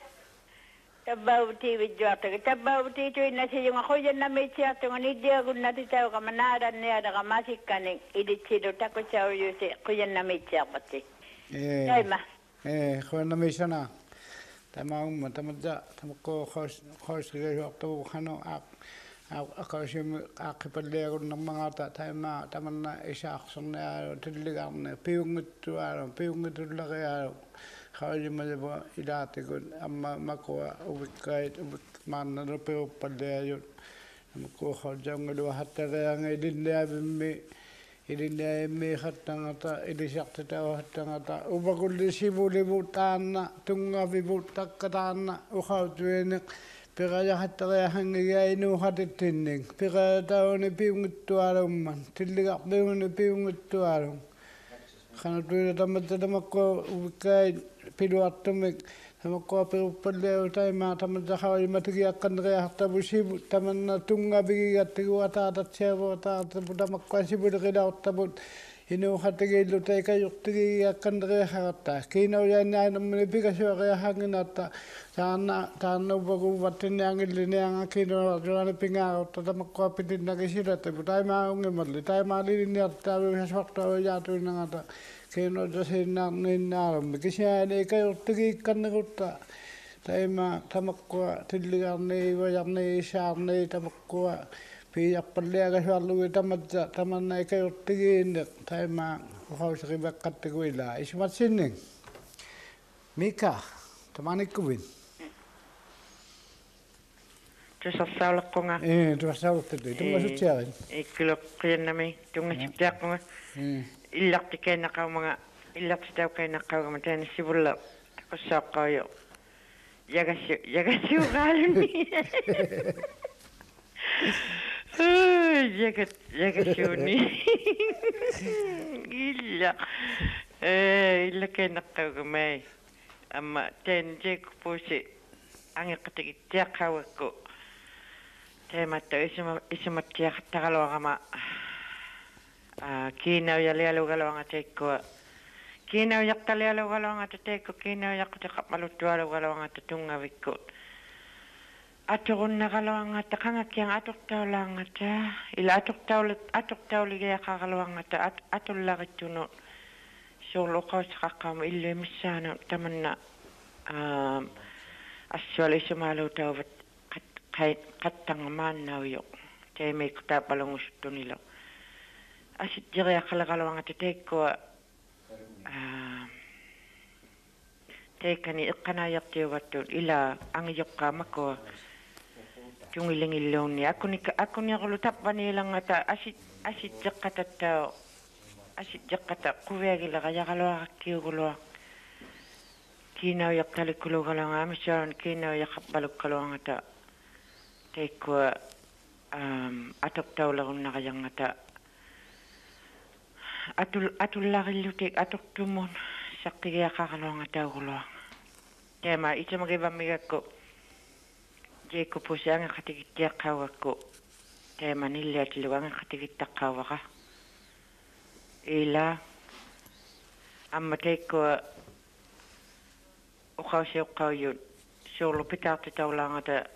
tabaw ti video ata tabaw ti to na siya yung ako yan na may siya to ni dia gun nati tayo ka manaran niya da kamasik kaning iditsilo ta ko siya yo si ko yan na may siya pati eh ay ma eh ko na may siya na tama mo tama da tama ko khos khos ga to khano ak ak si akipalde ko ng mga ta tama tama na isa aksong na tiligang na piyong ito ano piyong ito laki Kaya malaba ilate ko amma makuha ubikait ubik man na rupew palde yun makuha jang ngalo hatara nga idinda bimi idinda mi hatang ata idisak tata hatang ata ubakul disibu libutana tunga bibutak katana uhaw tuwenek pira hatara hangiya inu hatitinning pira tao ni piungituarong man tiligak daw ni piungituarong kana tuwira tamat tamat ko ubikait piluatumik tamakko perupalle taima tamanta hawi matigi akandre hatta busibu tamanna tunga bigi gattigu ata tatsevo ta tamakko sibu rida tabut inu hatigi lutai kayuktigi akandre hatta kino yana namne biga shore hanginata sana tanu bagu watin yang ilini yang kino jona pinga tamakko pitin nagisira taima unge madli taima lini atta haswakta jatu nangata keno jasina nina mikisya ne kayo tigi kanagutta taima tamakwa tilligarne wajarne sharne tamakwa pi appalle gaswalu tamatja tamanna kayo tigi inde taima hausri bakkattiguila ismatsinning Mika tamanikkuwin tuossa saulakkonga eh tuossa saulakkonga tunga sutsiarin ikkilo kiennami tunga siptiakkonga illaqti keenaqaumanga illaqti tau keenaqaugama taana sivulla takossaaqaayo yagassu yagassu qaaluni yagat yagassuni illa eh illa keenaqaugama amma teen jeekupusi angeqatigi tiaqawakku teematta isuma isumattiaqtaqaluaqama Ah, kina ya le alo galo ngate ko kina ya tale alo galo ngate te ko kina ya ko te kapalu tu alo galo ngate tunga wikko aturun na galo ngate kanga kiang atuk taula ngate ila atuk taula atuk tauli ya ka galo ngate atul la gituno so lo ko sa kam ille misana tamanna um aswali sumalo tawat kat katang man na yo te me ko ta palong ustunilo asit jere akala-kalawang at teko tekani ikanayak tiwatun ila ang yokka mako tungilingilong ni ako ni ako ni ako lutap panilang ata asit asit jakata tao asit jakata kuwegila kaya kalawang kiugulo kinaw yak talikulo kalawang amisyon kinaw yak balok kalawang ata teko um atok tao lang nakayang ata atul atul lagi lutik atuk tumun sakti ya kakalo nga tawulo tema ito magiba migako je ko po siya nga katigit ya kawako tema nila tiluwa nga katigit ta kawaka ila amatay ko ukaw siya ukaw yun so lupitak titaw lang ata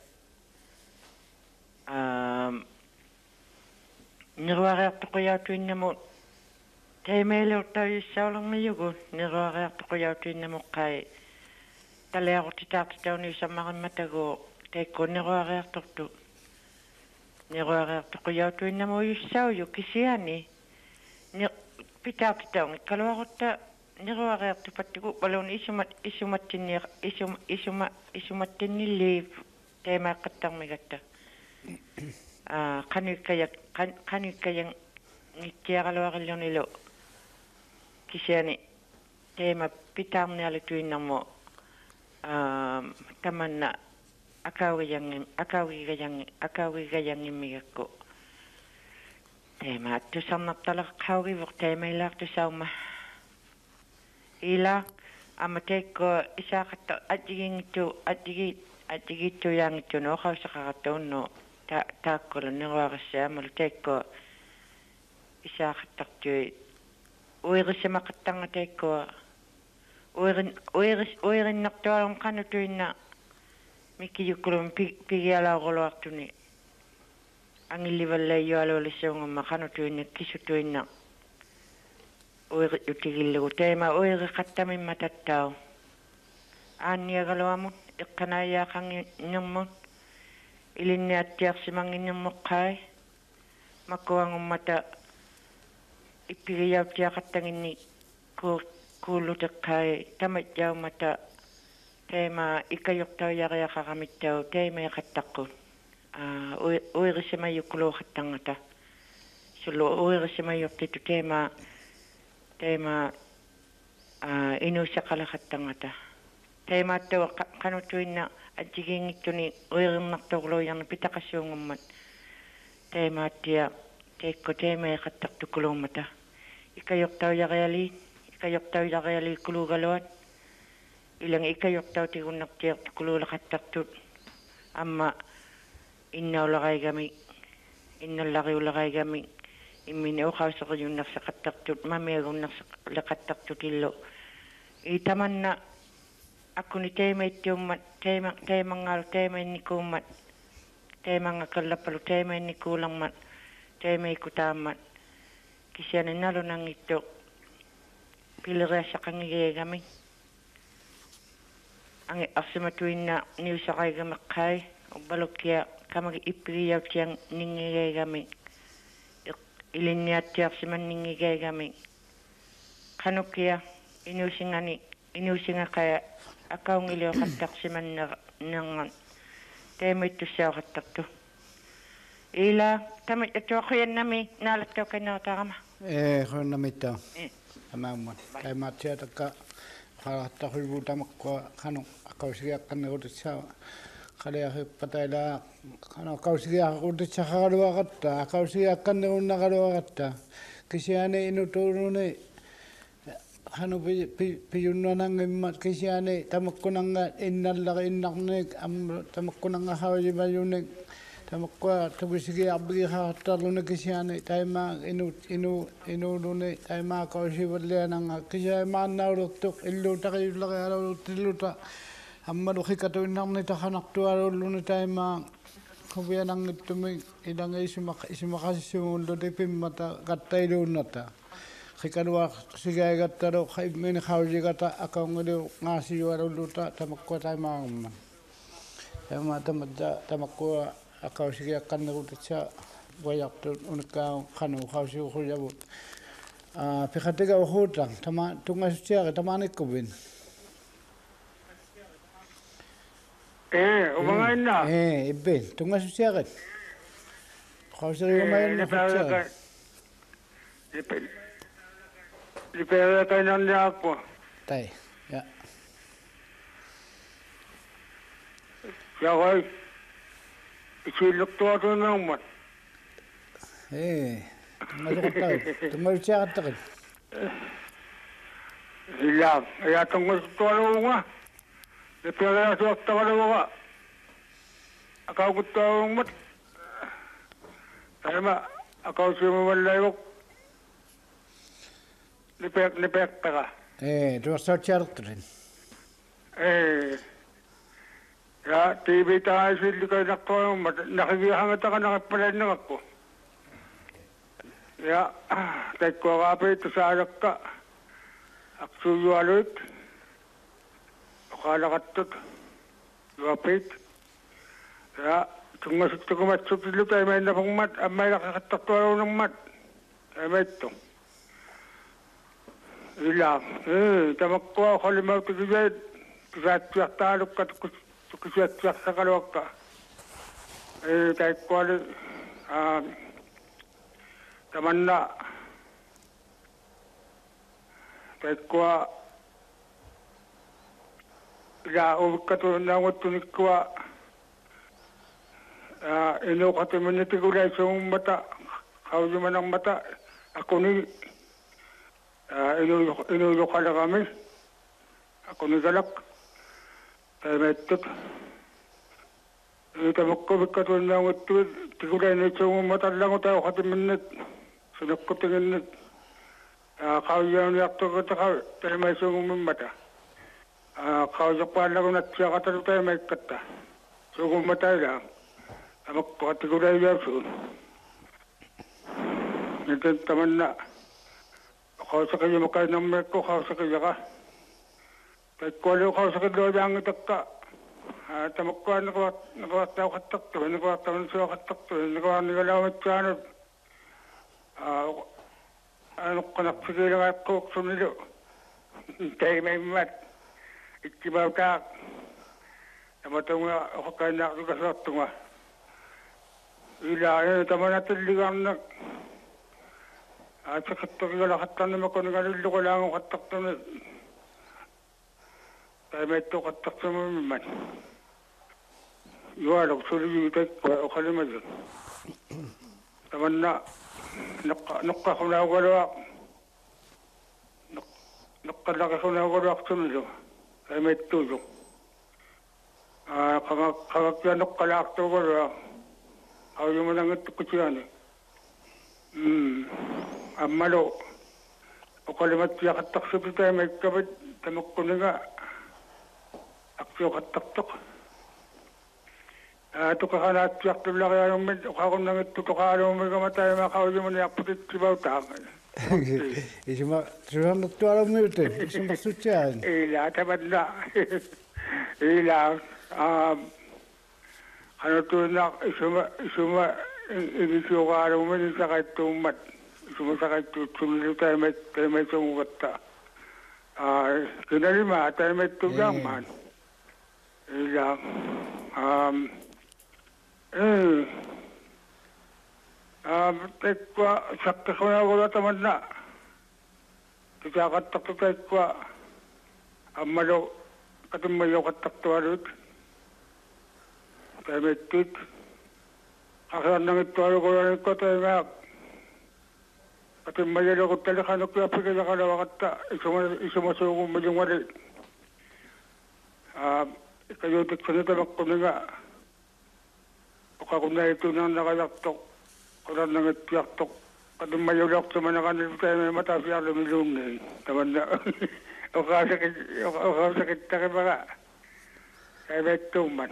um nirwarak to ko yatuin na mo Kay mele tayo saulang mayugo ni roa ko yautin na mo kay tale ako titak taw ni sa mga matago kay ko ni roa to to ni roa ko yautin na mo yusaw yu kisiani ni pitak taw kalwa ko ta ni roa to patigo balon isumat isumat ni isum isuma isumat ni leave kay makatang megata ah kanu kaya kanu kaya ni kaya kalwa kalyon nilo kisiani tema pitam ni alituin namo um tamanna akawi yang akawi gayang akawi gayang imigako tema tu sama talak kawi vok tema ilak tu sama ila amate ko isa kato adjing tu adjing adjing tu yang tu no kau sakato no ta ta ko ni wa sa multe ko isa katak tu Oiris sama katang ate ko. Oirin oiris oirin naktualang kanu tuina. Miki yukulum pigala golo aktuni. Ang iliwala yo alo lisong makanu tuina kisu tuina. Oiris utigilo tema oiris katami matatao. Anya galawamu ikanaya kang nyamon. Ilin atiak simang nyamokay. Makuang mata ipigayaw tiya katangin ni kulutak kay tamat yaw mata tema ikayok taw yara kakamit taw tema yakatakon uwi risima yukulo katangata sulo uwi risima yok tito tema tema inusa kala katangata tema taw kanutuin na adjiging ito ni uwi rimak taw lo yang pitakasyong tema tiya teko tema yakatak tukulong mata ikayok taw yakayali ikayok taw yakayali kulugalawat ilang ikayoktaw tigunak tiyak kululakattaktut amma inna ulagay gami inna laki ulagay gami imini ukaw sa kanyang naksakattaktut mamayagong naksakattaktut ilo itaman na ako ni tema itong mat tema tema ngal tema ni kumat tema ngakalapalo tema ni kulang mat tema ikutamat kisya na nalo nang ito pilira sa kangigay kami ang asimatuin na niyo sa kay gamakay o balok kaya kamag ipiliyaw tiyang ningigay kami ilinyat tiyak siman ningigay kami kano kaya inusinga ni inusinga kaya akaw ngiliw katak siman na nangan tema ito siya katak to ila tamit ito ako yan nami nalat ka kayo na takama eh ko namita eh tamam kay matya taka katak hulbuta makwa kano akaw siya kan ko siya kaya patay la kano akaw siya ko siya kagawa kata akaw siya kan ko nakagawa kata kasi ane inuturo ni hanu piyunna nang mat kisiane tamakko nang innal la innak ne am tamakko nang hawi bayune tamakko tubisigi abgi ha tarune kisiane taima inu inu inu dune taima ko siballe nang kisiane manna rotok illu takay la aro tiluta amma do khikato nang ne tahanak tu aro lune taima kubiya nang tumi idang isuma isuma kasisundo de pimata katai dunata Kikaduwa sigay gataro kay min khawji gata akaw ngado ngasi waro luta tamakko tay mangman tama tamadda tamakko akaw sigay kan nguta cha wayak to unka khanu khawsi khu jabut a pikhatega hutang tama tunga sia tamane kubin eh umangain na eh ibben tunga sia gat khawsi umayin na cha Dipere kayo nang niya ako. Tay, ya. Siya ko'y isilok to ato naman. Eh, tumalukot tayo. Tumalukot siya katakin. Sila, kaya itong gusto to ano nga. Dipere na siya ka ano nga. Akaw ko to ang mat. Kaya ma, akaw siya mamalay ko. Lipek lipek taka. Eh, du har stått kärtren. Eh. Ya, T V tayo sila kayo nako, nakikihangat ako nakapalan na ako. Ya, kahit ko kape ito sa anak ka. Aksuyo alit. Akala katot. Kapit. Ya, itong masuk ito kumatsuk sila tayo may napang mat, may nakakatakto ng mat. Tayo may ito. Ilang, eh, tamakko ako limaw tigilid. Kisat-siyak talok ka, kisat-siyak sa kalawag ka. Eh, kahit ko alin, ah, taman na. Kahit ko, ilaawag ka to na ang tunik ko, ah, ino ka to manitiguray sa mata. Kawin man ang mata. Ako ni, Uh, inulok ka na kami. Ako nigalak. Kaya may itot. Itabak ko bigkatuan lang ito. Tiguray na ito yung matalang tayo katiminit. Sunok ko tinginit. Uh, Kawin niya ito ko tayo. Tayo may siyong mata. Uh, Kawin pa lang na siya katalo tayo may kata. Siyong mata lang. Tabak ko katiguray niya ito. Ito taman na. Kau sakit yang makan nama ko kau sakit jaga. Tapi kalau kau sakit dua jangan takka. Tamak ko nak nak tahu katak tu, nak tahu nak katak tu, nak nak lawan macam ah, anak nak fikir dengan kau sendiri. Tapi memang itu baca. Tamat tu aku kan nak juga satu mah. Ila, tamat nanti lihat nak. At sa katok yung lakatan naman ko nang ko lang ang katok na kaya may ito katok sa mga man. Iwala ko suli yung itak ko o kalima dyan. Taman na nukka ko na ako galawak. Nukka laki ko na ako galawak sa nilo. Ay may tulong. Ah, kama kama piano kalakto ko ra. Aw yung mga ito ko siya ni. Hmm. Amalo. O kalimat siya katak sa tayo may kabit. Tamak ko na nga. Aksyo katak tok. Ah, ito kakalat siya ito lang kaya yung med. O kakong nang ito ito kakalo may kamatay makaw yung mga putit sibaw tangan. Isima, sudah tu alam ni tu, isima sucian. Ila, tamad na. Ila, um, ano to na, isuma, isuma, inisyo ka alam mo, isa kahit tumat. Isuma sa kahit tumat, tayo may, tayo may sumukat ta. Ah, kinalima, tayo may tugang man. Ila, um, eh, um, tekwa, sakta ko na wala tamad na. Kaya katak tekwa, amalo, katumayo katak tuwarut. Kaya may tit. Kaya nang ituwaro ko lang ito tayo nga. Katumayo ko talaga na kaya pagkala ka na wakata. Isumasuko mo yung wali. Kayo tikso nito magkuna nga. O kakuna ito nang nakalaktok. Kaya nang itiyaktok. Katumayo lang sa mga kanil tayo may matafi alam milyon eh. Taman na. O kasakit, o kasakit na kaya mga. Kaya may tuman.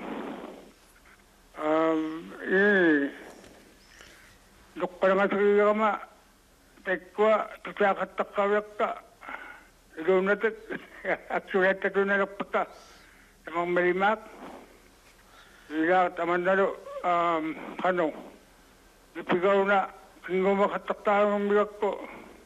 Um, eh, duk pa nga sa kaya kama, tekwa, tatakat kawak ka. Ikaw na tek, aksulat na doon na nakpata. Tamang malimak. Ila, taman na do, um, ano, ipigaw na, kung makataktahan ng biyak ko.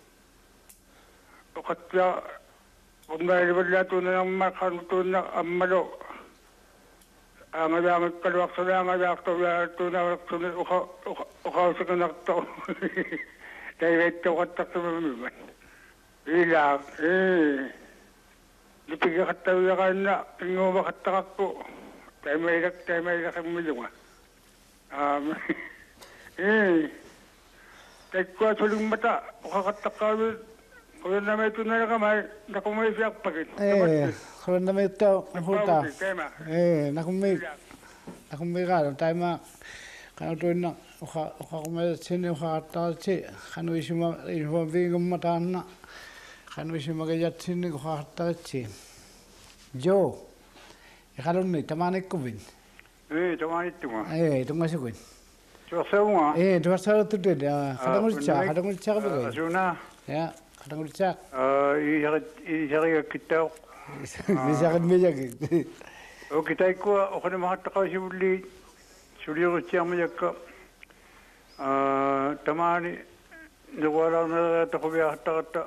O katya, kung nalibad na ito na ng makan ito na amalo. Ang alamang kalwak sa lang, ang akto na ito na sunod, ukaw sa kanakto. Dahil ito katak sa mamiman. Ilang, eh, lipigya katawiya ka na, tingin mo makatakak ko. Tayo may ilag, tayo may ilag ang milunga. Um, eh, tayo ko suling mata, ukakatak kami. Kaya na may ito na nakamay, nakumay siya pagin. Eh, kalau nama itu nahuta. Eh, nakumay, nakumay ka, tayo ma, kalau tu nak, uka uka kumay sini uka kata si, kalau isima isima bingum mata na, kalau isima gayat sini uka kata si. Jo, kalau ni tamane kubin. Eh, tamane tu mah. Eh, itu masih kubin. Cuma semua. Eh, dua tahun tu dia, kadang urcak, kadang urcak begitu. Asuna. Ya. Kadang urcak. Ah, ini hari kita. Bisa kan bisa gitu. Oh kita ikut, orang mahat takau sibuli, suri urcak macam. Ah, tamani, negara negara takau biar takata.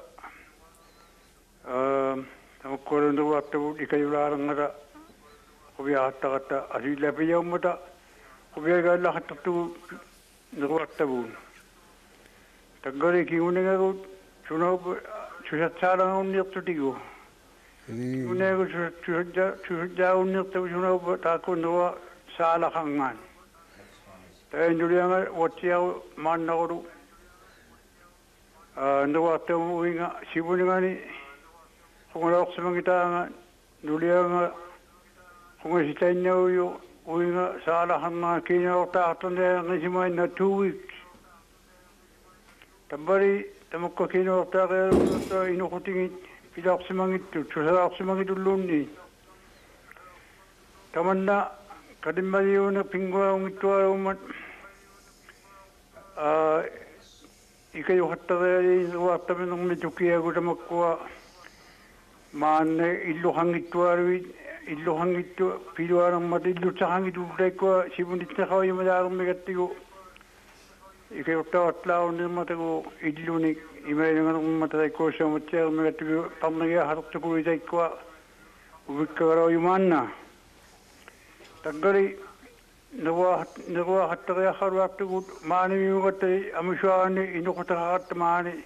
Ah, tamu korun negara tu ikajular negara, takau biar takata. Asal lebih jauh muda, takau biar galah tu negara tu. Tagari kiun negara Suno susah cara unik tu tigo. Unik susah susah unik tu suno takut dua salah kangan. Tapi jadi yang wajib mana orang, dua tu ingat sibuk dengan ni, kalau semua kita jadi yang kalau kita ni yo ingat salah kangan kini orang tak tahu dia ngasih mana two weeks. Tapi Tamakko kino taga to ino kutingi pilak semangit tu susah semangit dulu ni. Tamanna kadimaliyo na pingwa ang ito umat. Ah, ikayo hattaga wakta men ng medukiya ko tamakko man illuhang ito arwi illuhang ito pilwarang matillu sa hangit ulay ko sibunit na kayo madarang megatigo. Ikaw taot lao ni matago idlunik imay nga ng matay ko sa matyer mga tigo tamnaya harap sa kuwi tay ko ubikaraw yumanna tagari nawa nawa hattaya harap tigo mani yugatay amushani inukotakat mani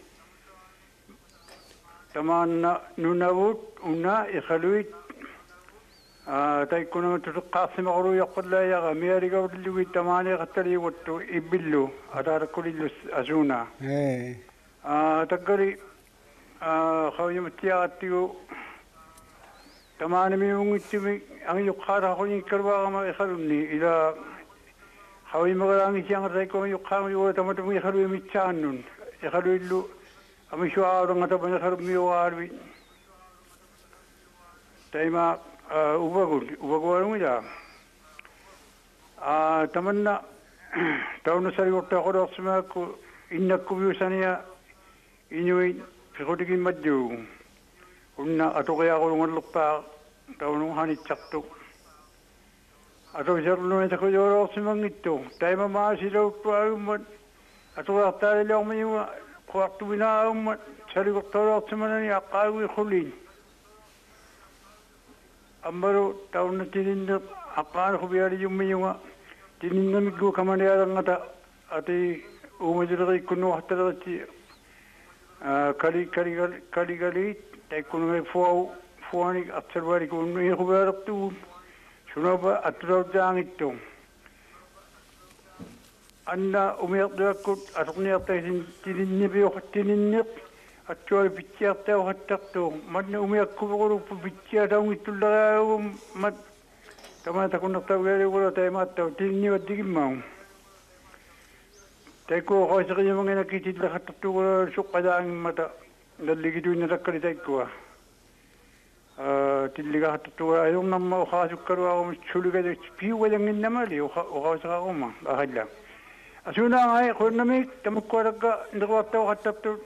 tamanna nunawut una ikhaluit tay ko naman tutukasim ako yakudla yaga miyari ka ulit tamani katali wato ibillo atar kulilus azuna Eh. tagari kau yung matiya atiyo tamani mi ungitimi ang yukhara ko ni karwa ma ikharuni ila hawi magarang siyang ray ko yukhang yo tamato mi ikharu mi chanun ikharu lu ami shwa ro ngata ban ikharu mi warwi taima ubagul ubagul mi ja a tamanna tawna sari gotta ko rosma ko innaku biusania inuit fikotiki madju unna atokaya ko ngolukpa tawnu hani chaktu ato jarlu ne ko yoro simangitto taima ma silo tuarumat ato atare lo mi ko aktuina um sari ko toro simanani aqawi khulin ambaru tawna tinin aqar ko biari yummi yuma tinin mi go kamane ngata ati umajiri kunu hatarati kali kali kali kali tekunu fo foni observeri kunu e khubaratu shunaba atro jangitto anna umiyadakut atqni atasin tininni bi khtininni atwal bichata hataqto manna umiyakuburu bichata umitulla mat kama takun tawari wala taymatta tininni wadigimma تيكو خوشك يمكن أن كيتي لخط تقول شو قدام متى اللي كده نذكر تيكو تلقى خط تقول أيوم نما وخاص كروا ومش شو كده في ولا من نمالي وخاص كأوما أهلا أشونا هاي خلنا ميك تمكوا لك نقطة وخط تقول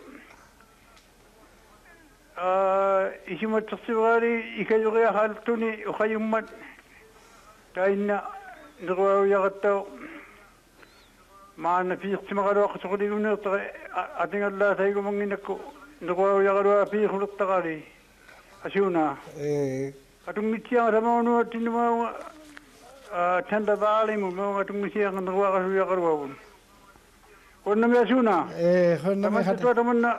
إيش ما تصيبالي يكيدوا حالتوني وخيمت كأن نقول يغطوا معنا في اختمار وقت قليلون أتين الله تيجو منينكو نقول يقولوا في خلق تقالي أشونا أتون متيا رمانو أتينما تند باليم ما أتون متيا نقول يقولوا يقولوا قلنا ما أشونا خلنا ما تطور منا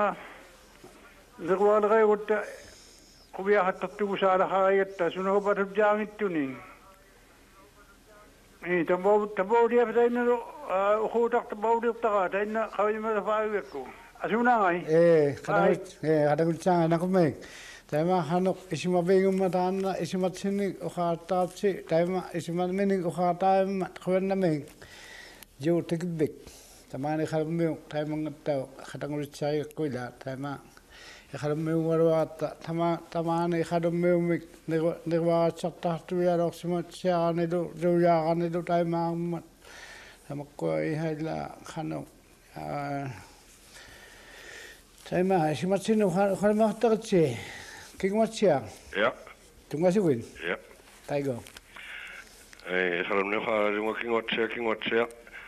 نقول غير وت قبيا حتى تقوس على خايت شنو برجع متونين إيه تبوا تبوا dia bertanya aku tak tebau dia tak ada ina kau yang mana faham aku asuna ngai eh kadang eh kadang ucang anak mek tema hanok isima bengum matan isima sini ukhata si tema isima mening ukhata khwenna mek jo tikbek tema ni khalam mek tema ngata kadang ucai kuila tema khalam mek warwata tema tema ni khalam mek nirwa chatta tu ya roksima siane do do ya ane do tema mat sama ko ihla khano tema isima sini khalam mek takche kingwachia ja tungasiwin ja taigo eh khalam mek khalam kingwachia kingwachia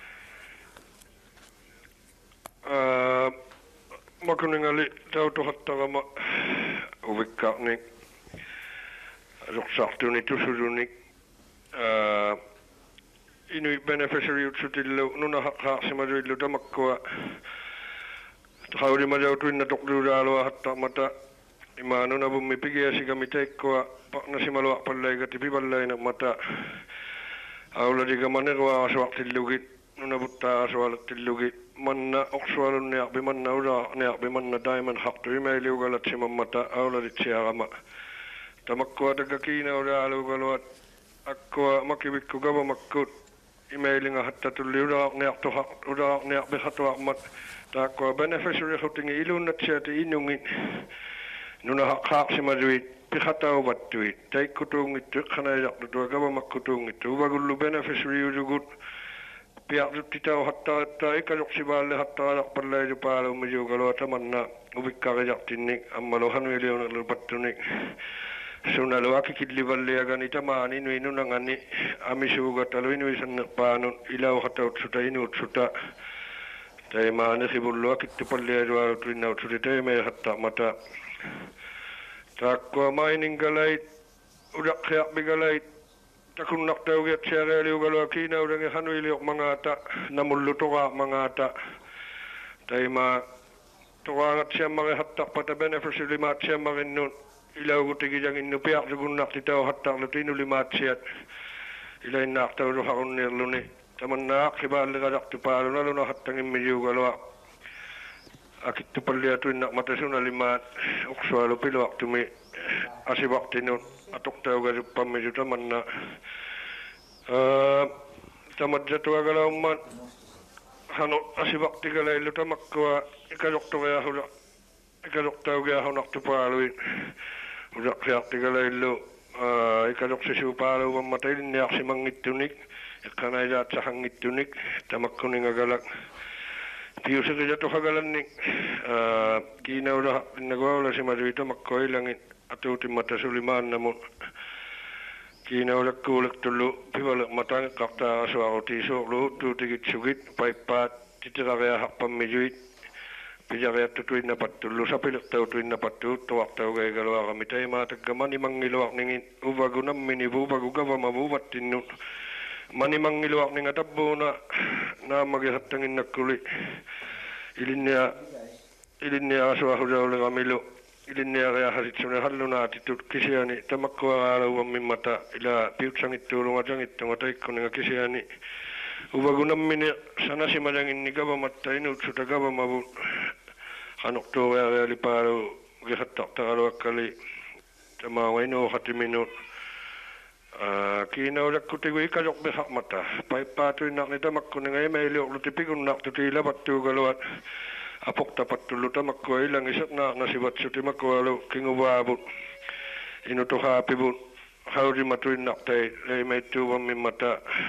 ah makuningali tau tu hattagama uvikkaani ruksartuni tusuduni uh, inui beneficiary utsutillu nuna haqsimadillu tamakkua hauri majautuinna toqluudaalua hattamata imaanuna bummi pigiasigami teikkua paqnasimalua pallaigati pipallaina mata auladigamanirwa asuaqtillugit nuna buttaa asualatillugit manna oxwalun ne bimanna ura ne bimanna diamond haqtu email ugalat simammata auladitsiarama tamakko daga kina ura alugalwat akko makibikku gabamakkut emailinga hatta tulli ura ne aqtu ura ne bihatu mat takko beneficiary hutingi ilunnatsiati inungin nuna haqaq simaduit bihata ubattuit taikutungit khana yaqtu gabamakkutungit ubagullu beneficiary ujugut pihak titau hatta hatta ikaluksiballe hatta alaqpalle jupalu mujugalo tamanna ubikkagajaq tinnik ammalohan milion lupattunik sunalu akikillivalle agani tamani nuinunangani amisuugatalu inuisanneqpaanun ilau hatta utsuta inuutsuta taimani khibullu akittupalle ajualu tuinnautsuti taime hatta mata takko mainingalait udaqqiaq bigalait takun naktauget sereli ugalo kina udange hanuili mangata namullu toga mangata taima toga ngat siamare hatta pata beneficiary mat siamare nun ilau gutigi jangin nu piak jugunnak titau hatta lutinu limat siat ilai naktau harun nirluni tamanna khibal gadak tupalu nalu hatta ngimmi ugalo akittu palliatuinna matasuna lima uksualu piluaktumi asivaktinun atuktaugaruppamme jutamanna tamadjatuagalaumman hanu asivaktigalailu tamakkua ikadoktoriahula ikadoktaugahunartupaaluin udaksiartigalailu ikadoksisuupaaluuvamma tailinniarsimangittunik ikkanailaatsaxangittunik tamakkuningagalak piusakijatuhagalannik kiinaula innaguaulasimaluita makkoilangin atuutimmata sulimaannamun kiinaulakkuulektullu pivalu matangeqqartaarasuarutiisuorlu tuutigitsugit paippaat titirariaharpammijuit pijariattutuinnapattullu sapilertautuinnapattuut tuartaugaigaluarami taimaatakkamani mangiluarningin uvagunammini vuuvagugavamavuuvattinnut mani mangiluarninga tabbuuna naamagihattanginnakkuli ilinnia ilinnia asuahudaulegamilu ilinniariahasitsune hallunaatitut kisiani tamakkuaraalauammimmata ila piutsangittuulunga tangittunga taikkuninga kisiani uvagunammini sanasimalanginni gavamatta inuutsuta gavamavun qanortuuriarialipaalu gihattartaraluakkali tamaawainuuqatiminut kiinaulakkutigu ikajorbiharmata paippaatuinnarni tamakkuninga imailiorluti pigunnartutiilapattuugaluat aportapattullu tamakkua ilangisernarnasivatsuti makkualu kinguvaavut inutuhaapivut haudimatuinnartai leimaittuuvammimmata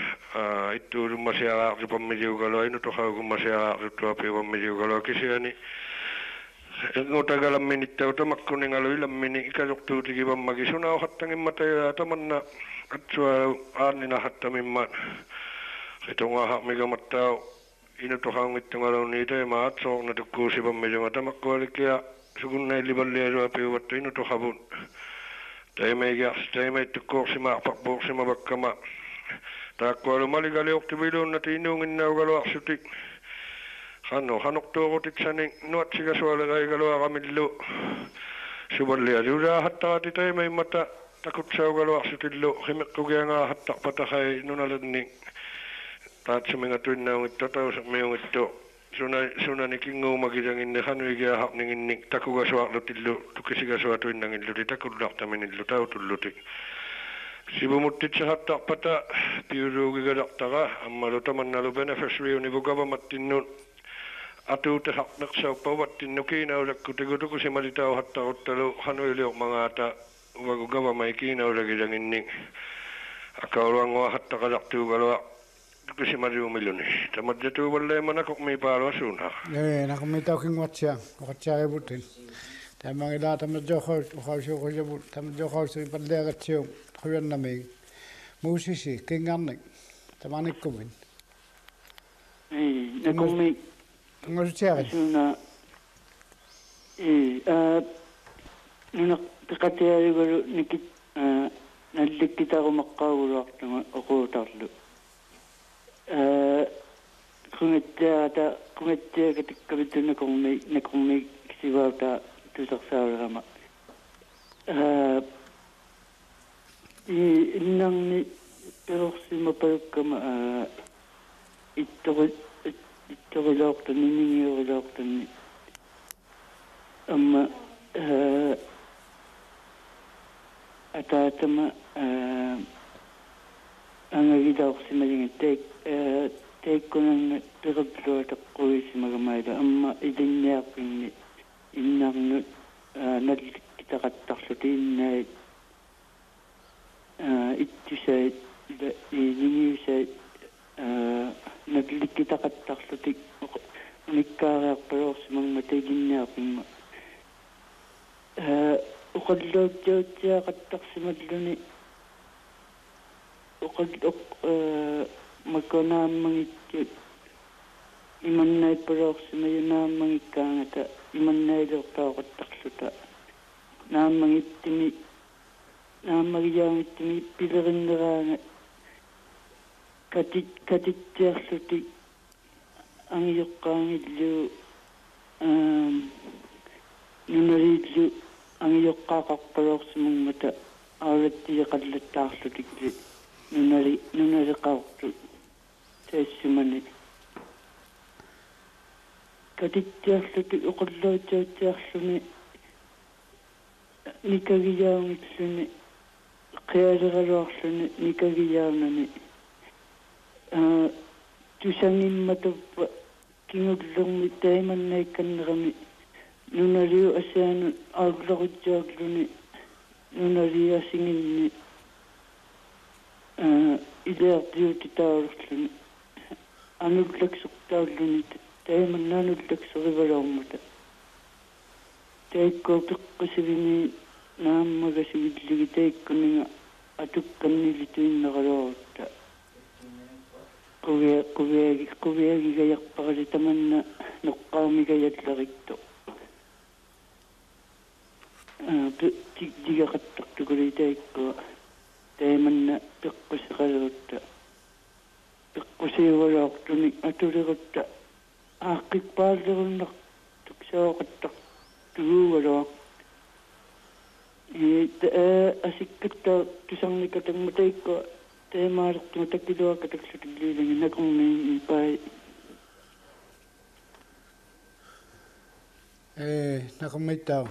ittuulummasiaraartupammijiugalua inutuhaugummasiaraartuttuapiuvammisiugalua kisiani ngutagalamminnittau tamakkuningalu ilammini ikajortuutigivamagi sunauhattangimmata ila tamanna atsualu aanninahattamimmat ritungahaqmigamattau inutuhaungittungaluniita ima atsoornatukkuusivammisunga tamakkualikia sugunnaillivalliasuapiuvattu inutuhavun taimeigiars taimeittukkuorsimaarparpuorsimabakkama taakkualu maligaliortiviluunnati inuunginnaugaluarsutik Hano hanortuurutitsaning nuatsigasualegaigaluaramillu suvallialuulaa hattaraati taimaimmata takutsaugaluarsutillu himeqqugiangaahattarpatahai nunalanning taatsumingattuinnaungittu tausermiungittu suna sunani kinguumagisanginni hanuigiaharninginnik takugasuarlutillu tukisigasuatuinnangilluti takullartaminillu tautulluti sivumuttitsahattarpata piuluugigalartara ammalu tamannalu beneficiary univugabamattinnun atuutehaqneqsauppauvattinnu kiinaulakkutigutukusimalitauhattaruttalu hanuiliormangaata uvagugavamai kiinaulagisanginnik akauluanguahattaqalartuugalua tukusimaliumiluni tamadjatuuvalleemanakoqmiipaaluasuunha ee nakomitaukinguatsia oqatsiarivutin tamangilaa tamadjoqaus uqausuuqujavut tamadjoqausu palleagatsiu quyannamig muusisi kingarnik tamanikkumin ei nakommi ngorutiari suna eh uh nuna taqatiarivalu nikit nallikkitarumaqqaaguluartuma oquutarlu eh kungettiata kungettiaka tikkavitunnakormi nakormi kisivaata tusarsaarama eh innarni perorsimapalkkama ittoru ittorilaortani ningiorilaortani amma ataatama angagidaorsimalinga teek teekkunanna perabluataqquisimagamaila amma ilinniarpinni innarnu nallikkitaqattarluti innai ittusait ilingiusait nallikkitaqattarlutik unikkaariarpaloorsimangma teilinniarpimma uqalluutiutiaqattarsimalluni uqal makonaammangittut imannaipaloorsimayunaammangikkаангата иманнаилуортаоқаттарлута нааммагиттими нааммагиаангиттими пилериннераана катит катиттиарлути ангиоққаангиллу аам нунариллу ангиоққаақарпалоорсимунгмата аулаттиеқаллаттаарлутикли нунари нунариқаорту тассумани Katittiarlutu uqulluutiutiarluni nikagiyaamitsuni qialeraluarluni nikagiyaamani аа тусангимматуппа кингуллерми таиманнаикканнерами нуналиу асаану ааглорутсааглуни нуналиасингинни аа илеартиути таалерлуни ануллаксортааллуни таиманнаануллаксеривалуармута таиккоопеққусивини нааммагасивиллиги таиккунинга атукканнилитуиннералуарутта Kuvia kuvia kuvia gaya pagali taman na nukami gaya larito. Ah, tiga katak tu kali tay ko taman na pekkus kalota. Pekkus wala tu ni atulirota. Akik palder na tuksa katak tu wala. Eh, asikita tusang ni katang matay ko. Temar tumatakidwa kataksutigli na kung may ipay. Eh, nakamitaw.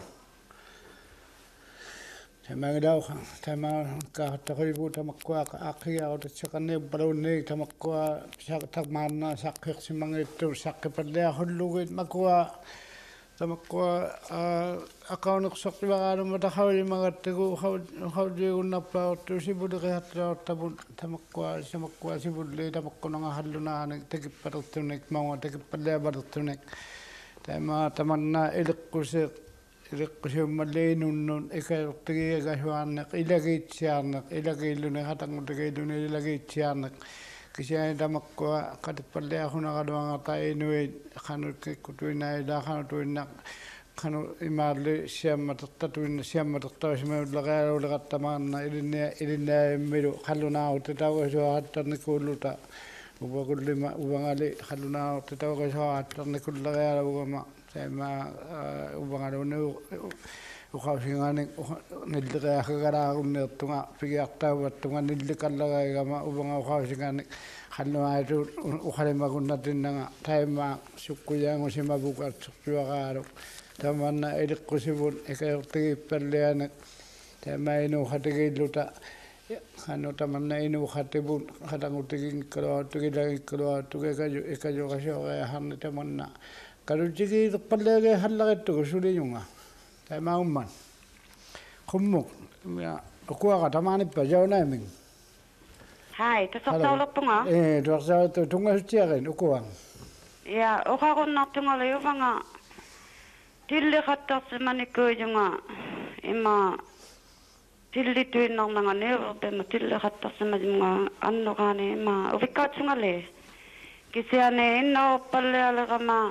Tamang daw, tamang kahatakibu tamakwa kaakiya o tsakane barone tamakwa saktakmana sakik si mga ito sakipadya hulugit makwa tamakwa akaw naksaktiwa ka matakaw yung mga tigo how di ko napaw to si budo kaya tabun tamakwa si makwa si budle tamakwa nga halunan nagtagipatutunik mga tagipadya batutunik tama taman na ilikkusik ilikkusik malinun nun ikayuktigiya kasyanak ilagit siyanak ilagilun hatang utigilun ilagit siyanak kasi ay tamakwa katipadya ako nakadawang tayo inuit kanot kutuin na ila kanot tuwin na kanot imarli siya matatatuin na siya matatawin siya maulagay ulagat taman na ilinaya imiru kalunao titaw kasi hatan ni kuluta uba kulima ubang ali kalunao titaw kasi hatan ni kulagay ubama saya ma ubang ali ukaw singaning nilagay kagara unir tunga pigakta wat tunga nilagay kama ubang ukaw singaning kalunao itu ukalima kunatin nga tayo ma sukuyang o si mabukat sukyakaro taman na ilikkusibun ikayuktigay perlianak tayo ma inukatigay luta ano taman na inukatibun katangutiging kalawa tugidang kalawa tugay kayo ikayo kasyo kaya hanay taman na karutigi perliagay halakit to kusuli yung nga tayo ma uman kumuk ukuwa ka tamanip pa jaw namin Hai, tasaksaulak po nga. Eh, tasaksaulak to tunga siyakin ukuwang. Ya, ukakon na tunga layo pa nga. Tili katas maniko yung nga. Ima, tili tuin lang nga nero. Bema tili katas yung nga ano ka ni ima. Uwikat yung nga le. Kasi ane ino pala alaga ma.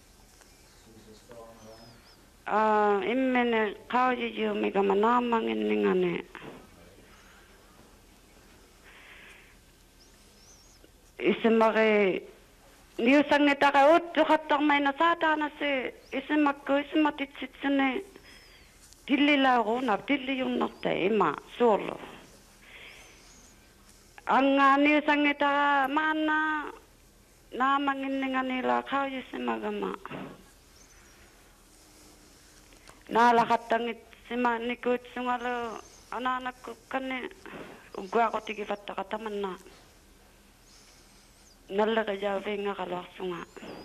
Ah, imene kaji yung mega manamang ini nga ne. Isimare niusang ita ka ut katak may nasata na si isimak ko isimatitsitsine dili laro na dili yung nakta ima solo ang niusang ita mana na manginingan nila kao isimagama nalakatang isima nikut sungalo anak ko kane ugwa ko tigivat kataman na nalla ka jawe nga kalwakso nga.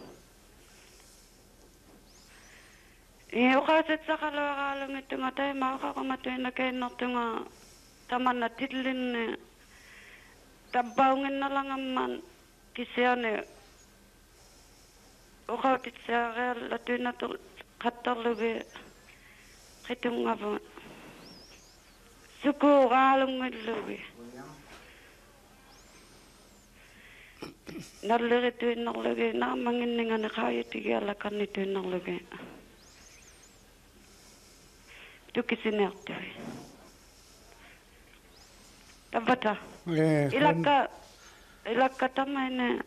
Iyo kasit sa kalwakalong ito nga tayo, makakakamatoy na kayo na ito nga taman na titlin na tabawangin na lang aman kasi ano o kautit sa kaya latoy na ito katalubi kitong nga po suko kalong nga lubi nalere tu nalege na mangin dengan kaya tiga lakan itu nalege tu kisine akte tabata ilaka ilaka tamane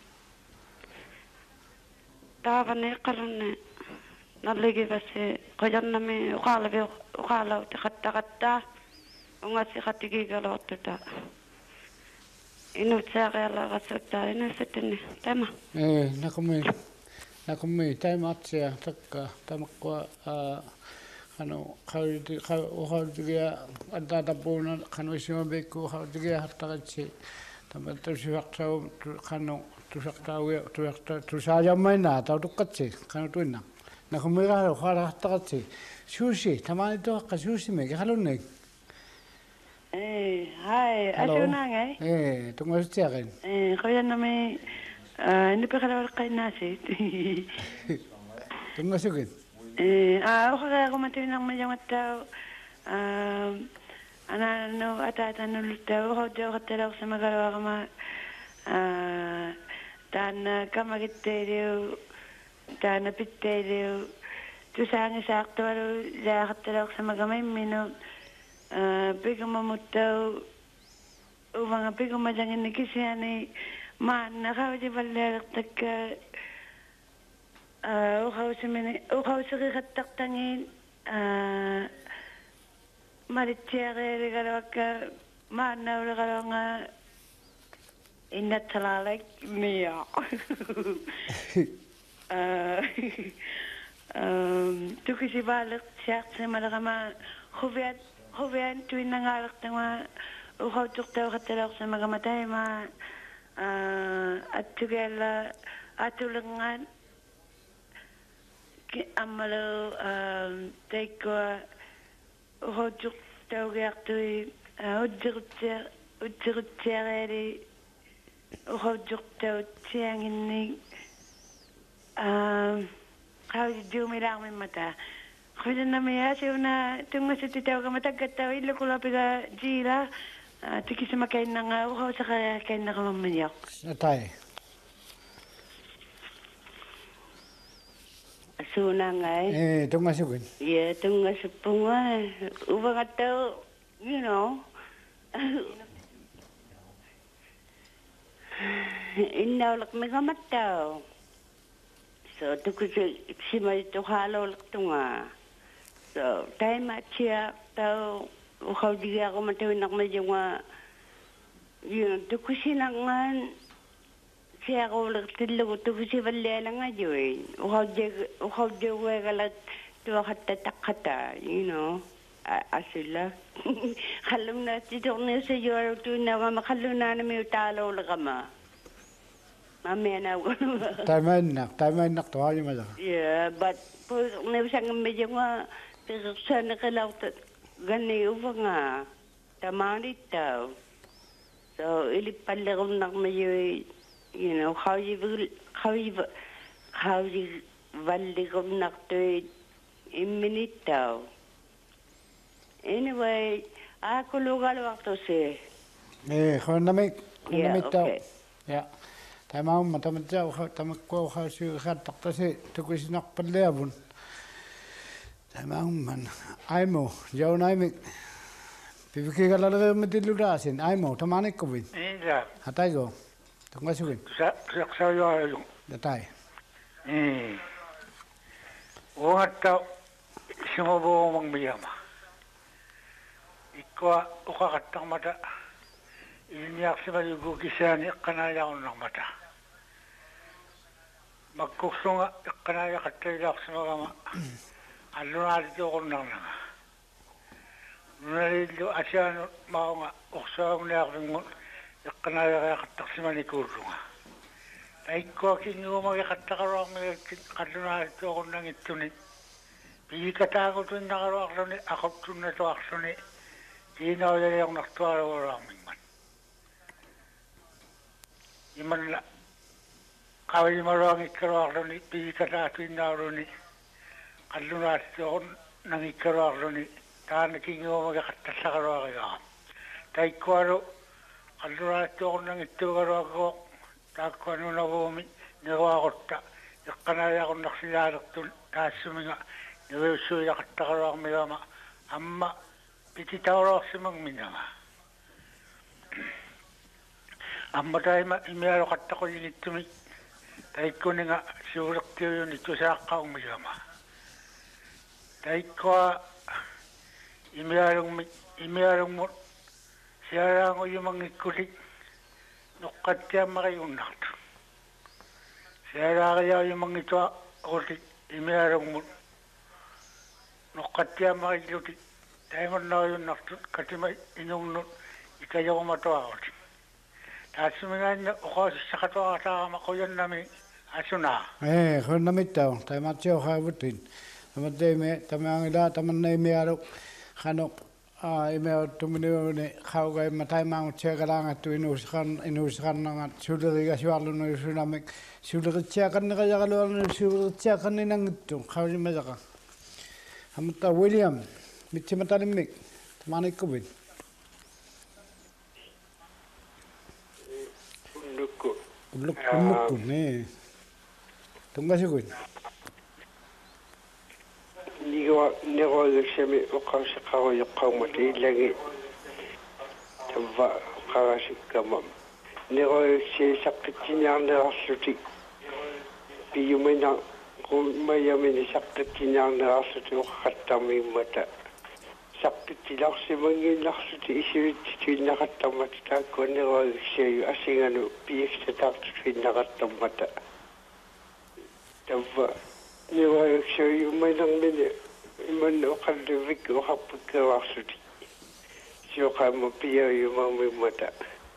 tavane kalune nalege base kajan name ukala be ukala tikatta katta ungasi katigi galotata Inu tsaka la kasukta inu setene tema. Eh, nakamay Nakumi taimatsia takka tamakwa kanu khawdi khawdiga adda tapuna kanu isima beku khawdiga hartagatsi tamattu siwaqtau kanu tusaqtau tuaqta tusajamaina tautukatsi kanu tuinna nakumi ga khara hartagatsi sushi tamani to sushi me halunne eh hai asunanga eh tungasitiagen eh khoyana me ini perkara kainasi. Tunggu sedikit. Eh, ah, orang aku mati nang macam tahu. Ah, anak no ada ada no tahu kau jauh kata aku sama kalau kamu ah dan kamu kita dia dan kita dia tu sangat sakit baru jauh kata aku sama kamu minum ah pergi mamu tahu uang pergi macam ini kisian ما نخاوجي بلغتك وخاوش من وخاوش غير التقطنين ما لتشيغي لغلوك ما ناول غلونا إن تلالك ميا تكشي بالغ شخص ما لغما خوفيان خوفيان توينا غالق تما وخاو تقطع وختلاق سما غما تايما atugela atulengan ki amalo teko hojuk tawgertu ujurtser ujurtsereri hojuk tawtsiangini um kau jumilang mata khujana meya seuna tungmasiti tawgamata gattaw illu kula piga jila tiki sama kain nanga uhaw sa kain nanga mamanyak. Natay. Sunangay. Eh, tungasugin. Yeah, tungasupungay. Ubang ataw, you know. Inaw lak megamataw. So, tukusi simay tuhalo lak tunga. So, tayo matya taw. Uhaw di ako matawin ako medyo nga yun, tukusi na nga siya ako lagtilo, tukusi valya lang nga yun. Uhaw di ako galat tuwa katatakata, you know, asila. Kalum na, titok na sa iyo, tuwa na nga makalum na namin yung talo lang kama. Mamaya na ako. Tama nak, tama nak tuwa niyo mada. Yeah, but po, nabisang medyo nga, titok na kalautat. Gani uva nga tamari tau. So ili palegom nak mayo, you know, how you how you how you valigom nak to iminit tau. Anyway, ako lugar waktu se. Eh, kau namik, namik tau. okay. Ya. Tamam, matamat jauh, tamak kau kau si kat tak tasi, tukus nak pelabun. Tamam man, aimo, jauh naik. Pipiki kalau lagi mesti lurasin, aimo, tamanik kubin. Iya. Hatai go, tunggu sukin. Sa sa saya ayo. Datai. Eh. Orang tahu semua bohong mengbiama. Ikwa uka katang mata. Ini aksi baju gugisan ikan yang orang mata. Magkusunga ikan yang katailah semua kama. Alun alito ko nang nga. Nalilo asya mao nga uksa nga akong ikanaya kataksiman ni kurdo nga. Ay ko kinyo magkakatakaro ang alun alito ko nang ito ni. Pili katako ito yung nakaro ako ni ako ito na ito ako ni. Kinaw yan yung naktuara ko raming man. Iman la. Kawin marang ikaro ako ni. Pili katako yung nakaro ni. Alunat ko nang ikararo ni tan kingo magkakatakaro ako. Tay ko alunat ko nang itukaro ako takko no na bumi nawa ko ta kanaya ko naksilaro to tasuminga nawe suya katakaro ako miyama amma pititawro simang minama. Amma tay ma imero katako yun itumi tay ko nga surak tiyo yun ito sa akong miyama. Dahil ko imiarong imiarong mo siya lang yung mga ikulit nukat siya makayunat Seararia yung mga ito ako imerong mo. Nukatya mga ito Diamond na yun katimay inong ikayaw matoa ako. Tapos mga ako sa katoa kasama ko yun namin asuna. Eh, kung namit daw, tayo matyo kabutin. Tamatay me, tamang ila, taman na imerok, kanok, imerok tuminiw ni kaugay matay mga tsaka lang at inusakan, inusakan ng at sulari ka siwalo na yung namin. Sulari tsakan na kaya kaluan na sulari tsakan na nang ito, kawin masaka. Hamata William, mitsi matalimik, tamanay ko bin. Unduko. Uluk, uluk ko, eh. Tunggu sih kun. Nigo nigo leksemi ukau sekau yukau mati lagi. Tava ukau sekamam. Nigo leksi sakit yang nerasuti. Piyumena kumaya meni sakit yang nerasuti ukatami mata. Sakit laksi mengi laksuti isi itu nakatama kita kau nigo leksi asinganu piyek setak itu nakatama mata. Tava niwa leksi umayang meni iman ukadevik ukapuk laksuti. Siapa mau piya yumami mata.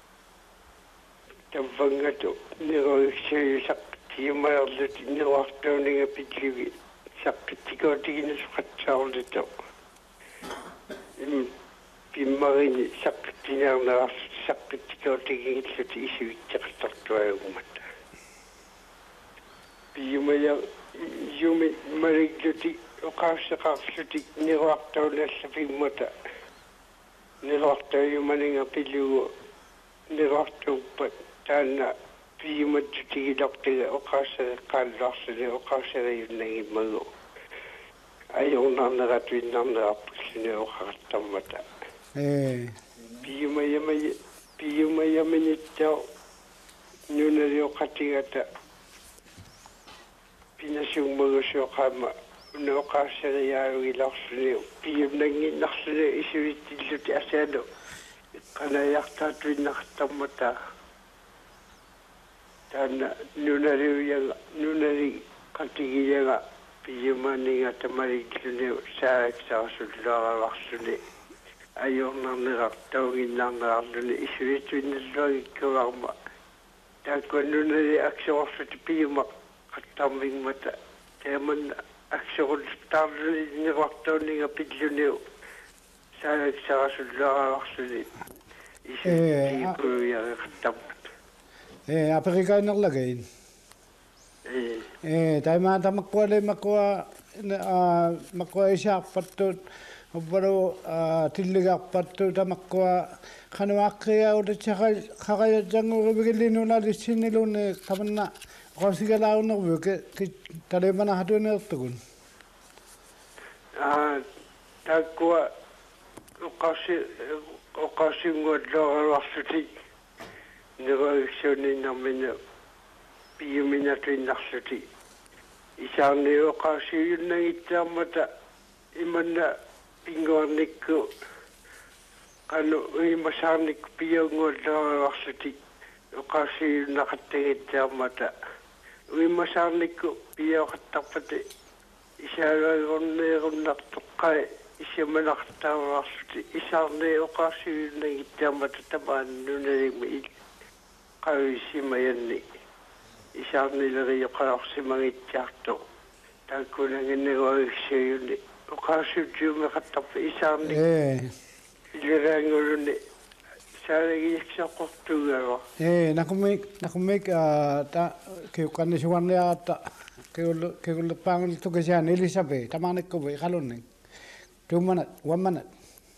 Tava ngatu niwa leksi sakti umayang niwa waktu pijli sakti kau tinggal sukat cawl itu. Pimarini sakti yang nak sakti kau tinggal suti isi cakap tua umat. Piyumaya yumi marig juti ukau sakap suti ni waktu le sapi mata. Ni waktu yumani ngapilu ni waktu pat tanah piyumat juti dokter ukau sakal dokter ukau sakal yunai malu. Ayong nana katwin nana apusine ukau tamata. Eh. Piyumaya may piyumaya menitau nunari ukatigata. Pinasyung mga siyokama na ukasaraya ang ilaksuni piyum nangin naksuni isuwitin luti aseno kanayak tatuin nakatamata tana nunari yung nunari katigil nga piyumani nga tamarig luni sarak sa kasulunga laksuni ayong nang nakaktawin lang nakakluni isuwitin luti kawama tako nunari aksyon sa piyumak kataming mata. Teman aksyon tabi ni waktu ni ngapidlo niyo. Sa sa kasulungan aksyon isi ipo yung katam. Eh, apa kaya naglagay? Eh. Eh, tayo mga makuha le makuha makuha isa patut. Baru tiligak patut makuha kanwa kaya udah cakap kakak jangan begini nuna di sini lo ne kapan Kau segala orang nak buat ke tadi mana hatu ni tu kun? Ah, tak kuat. Okasi okasi ngorang rasuti. Negara ni namanya piyumina tu rasuti. Isang ni okasi yun nang itamata imana pingorniku. Kano imasanik piyung ngorang rasuti. Okasi nakatingit itamata. Ui masarniku piya katapate isara ronne ronnak tukai isya manaktawarasuti isarne okasi na itamata taban nunari mail kawisi mayanni isarne lari yokarasi mangitjakto tagko na ginagawa siya yun okasi diyo makatapa isarne ilirangulun Saragi sa koktuga. Eh, nakumik nakumik ta kiukan ni suwan ya ta kiul kiul pang tu kesian Elizabeth tamanik ko be kalon ni. Two minute, one minute.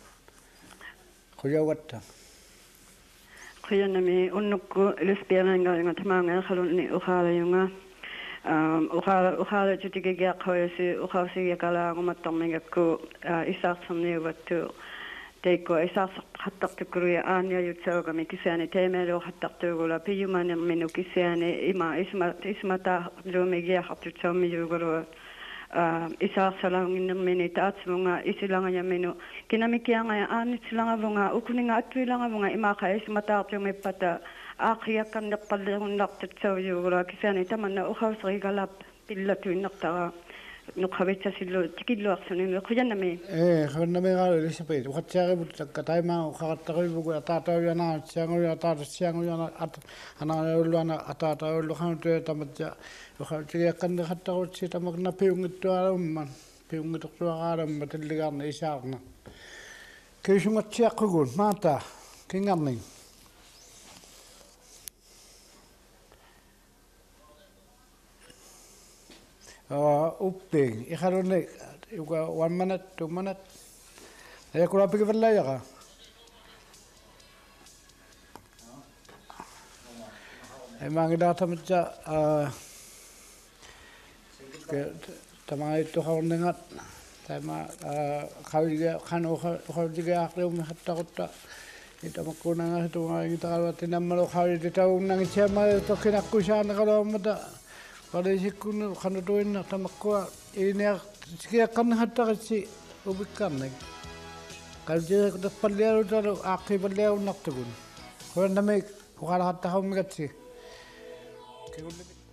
Kuya watta. Kuya nami unuk ko lesbiana nga nga tamanga kalon ni ukhala yunga. Um ukhala ukhala jutige gya khoyasi ukhasi yakala ngumattamanga ko isak samne wattu. Teiko isa hattaktukuruja anja jutsaoga mi kisiani teemelo hattaktukulla piyumani minu kisiani ima isma ismata lumi giahatutsa mi juguru isa salangin mini taatsunga isilanga minu kinamikianga anitsilanga bunga ukuninga atwilanga bunga ima ka ismata tumi pata aqiakan naqqallerunnartatsaujuuraa kisani tamanna uqausrigalap pillatuinnartara nuqavitsa sillu tikilluarsunimi quyanami eh qannami galu lisapit uqatsiaribut takkataima uqaqattaribugu ataatauyana sianguyana ataatassianguyana anaulluana ataataulluqanutu tamatja uqautigiaqqanneqattaruutsi tamakna piungittuarumman piungittuaqaaramma talligaarna isaarna kiisungatsiaqqugun maata kingarning Uh, upping. Ik ga er niet. Ik ga one minute, two minute. En ik wil even verleggen. En maar dat met ja, tamai toch al dengat. Tama kau kan ook ook juga akhirnya melihat takut. Itu makuna itu kita kalau tidak malu kau itu tahu nang siapa itu kena kusan kalau mata. Pada sikun kan doin nak tamakwa ini sekian kan hatta kasi ubikan nih. Kalau dia kita perlihat itu akhir perlihat nak tugun. Kalau nama kalau hatta kau mengasi.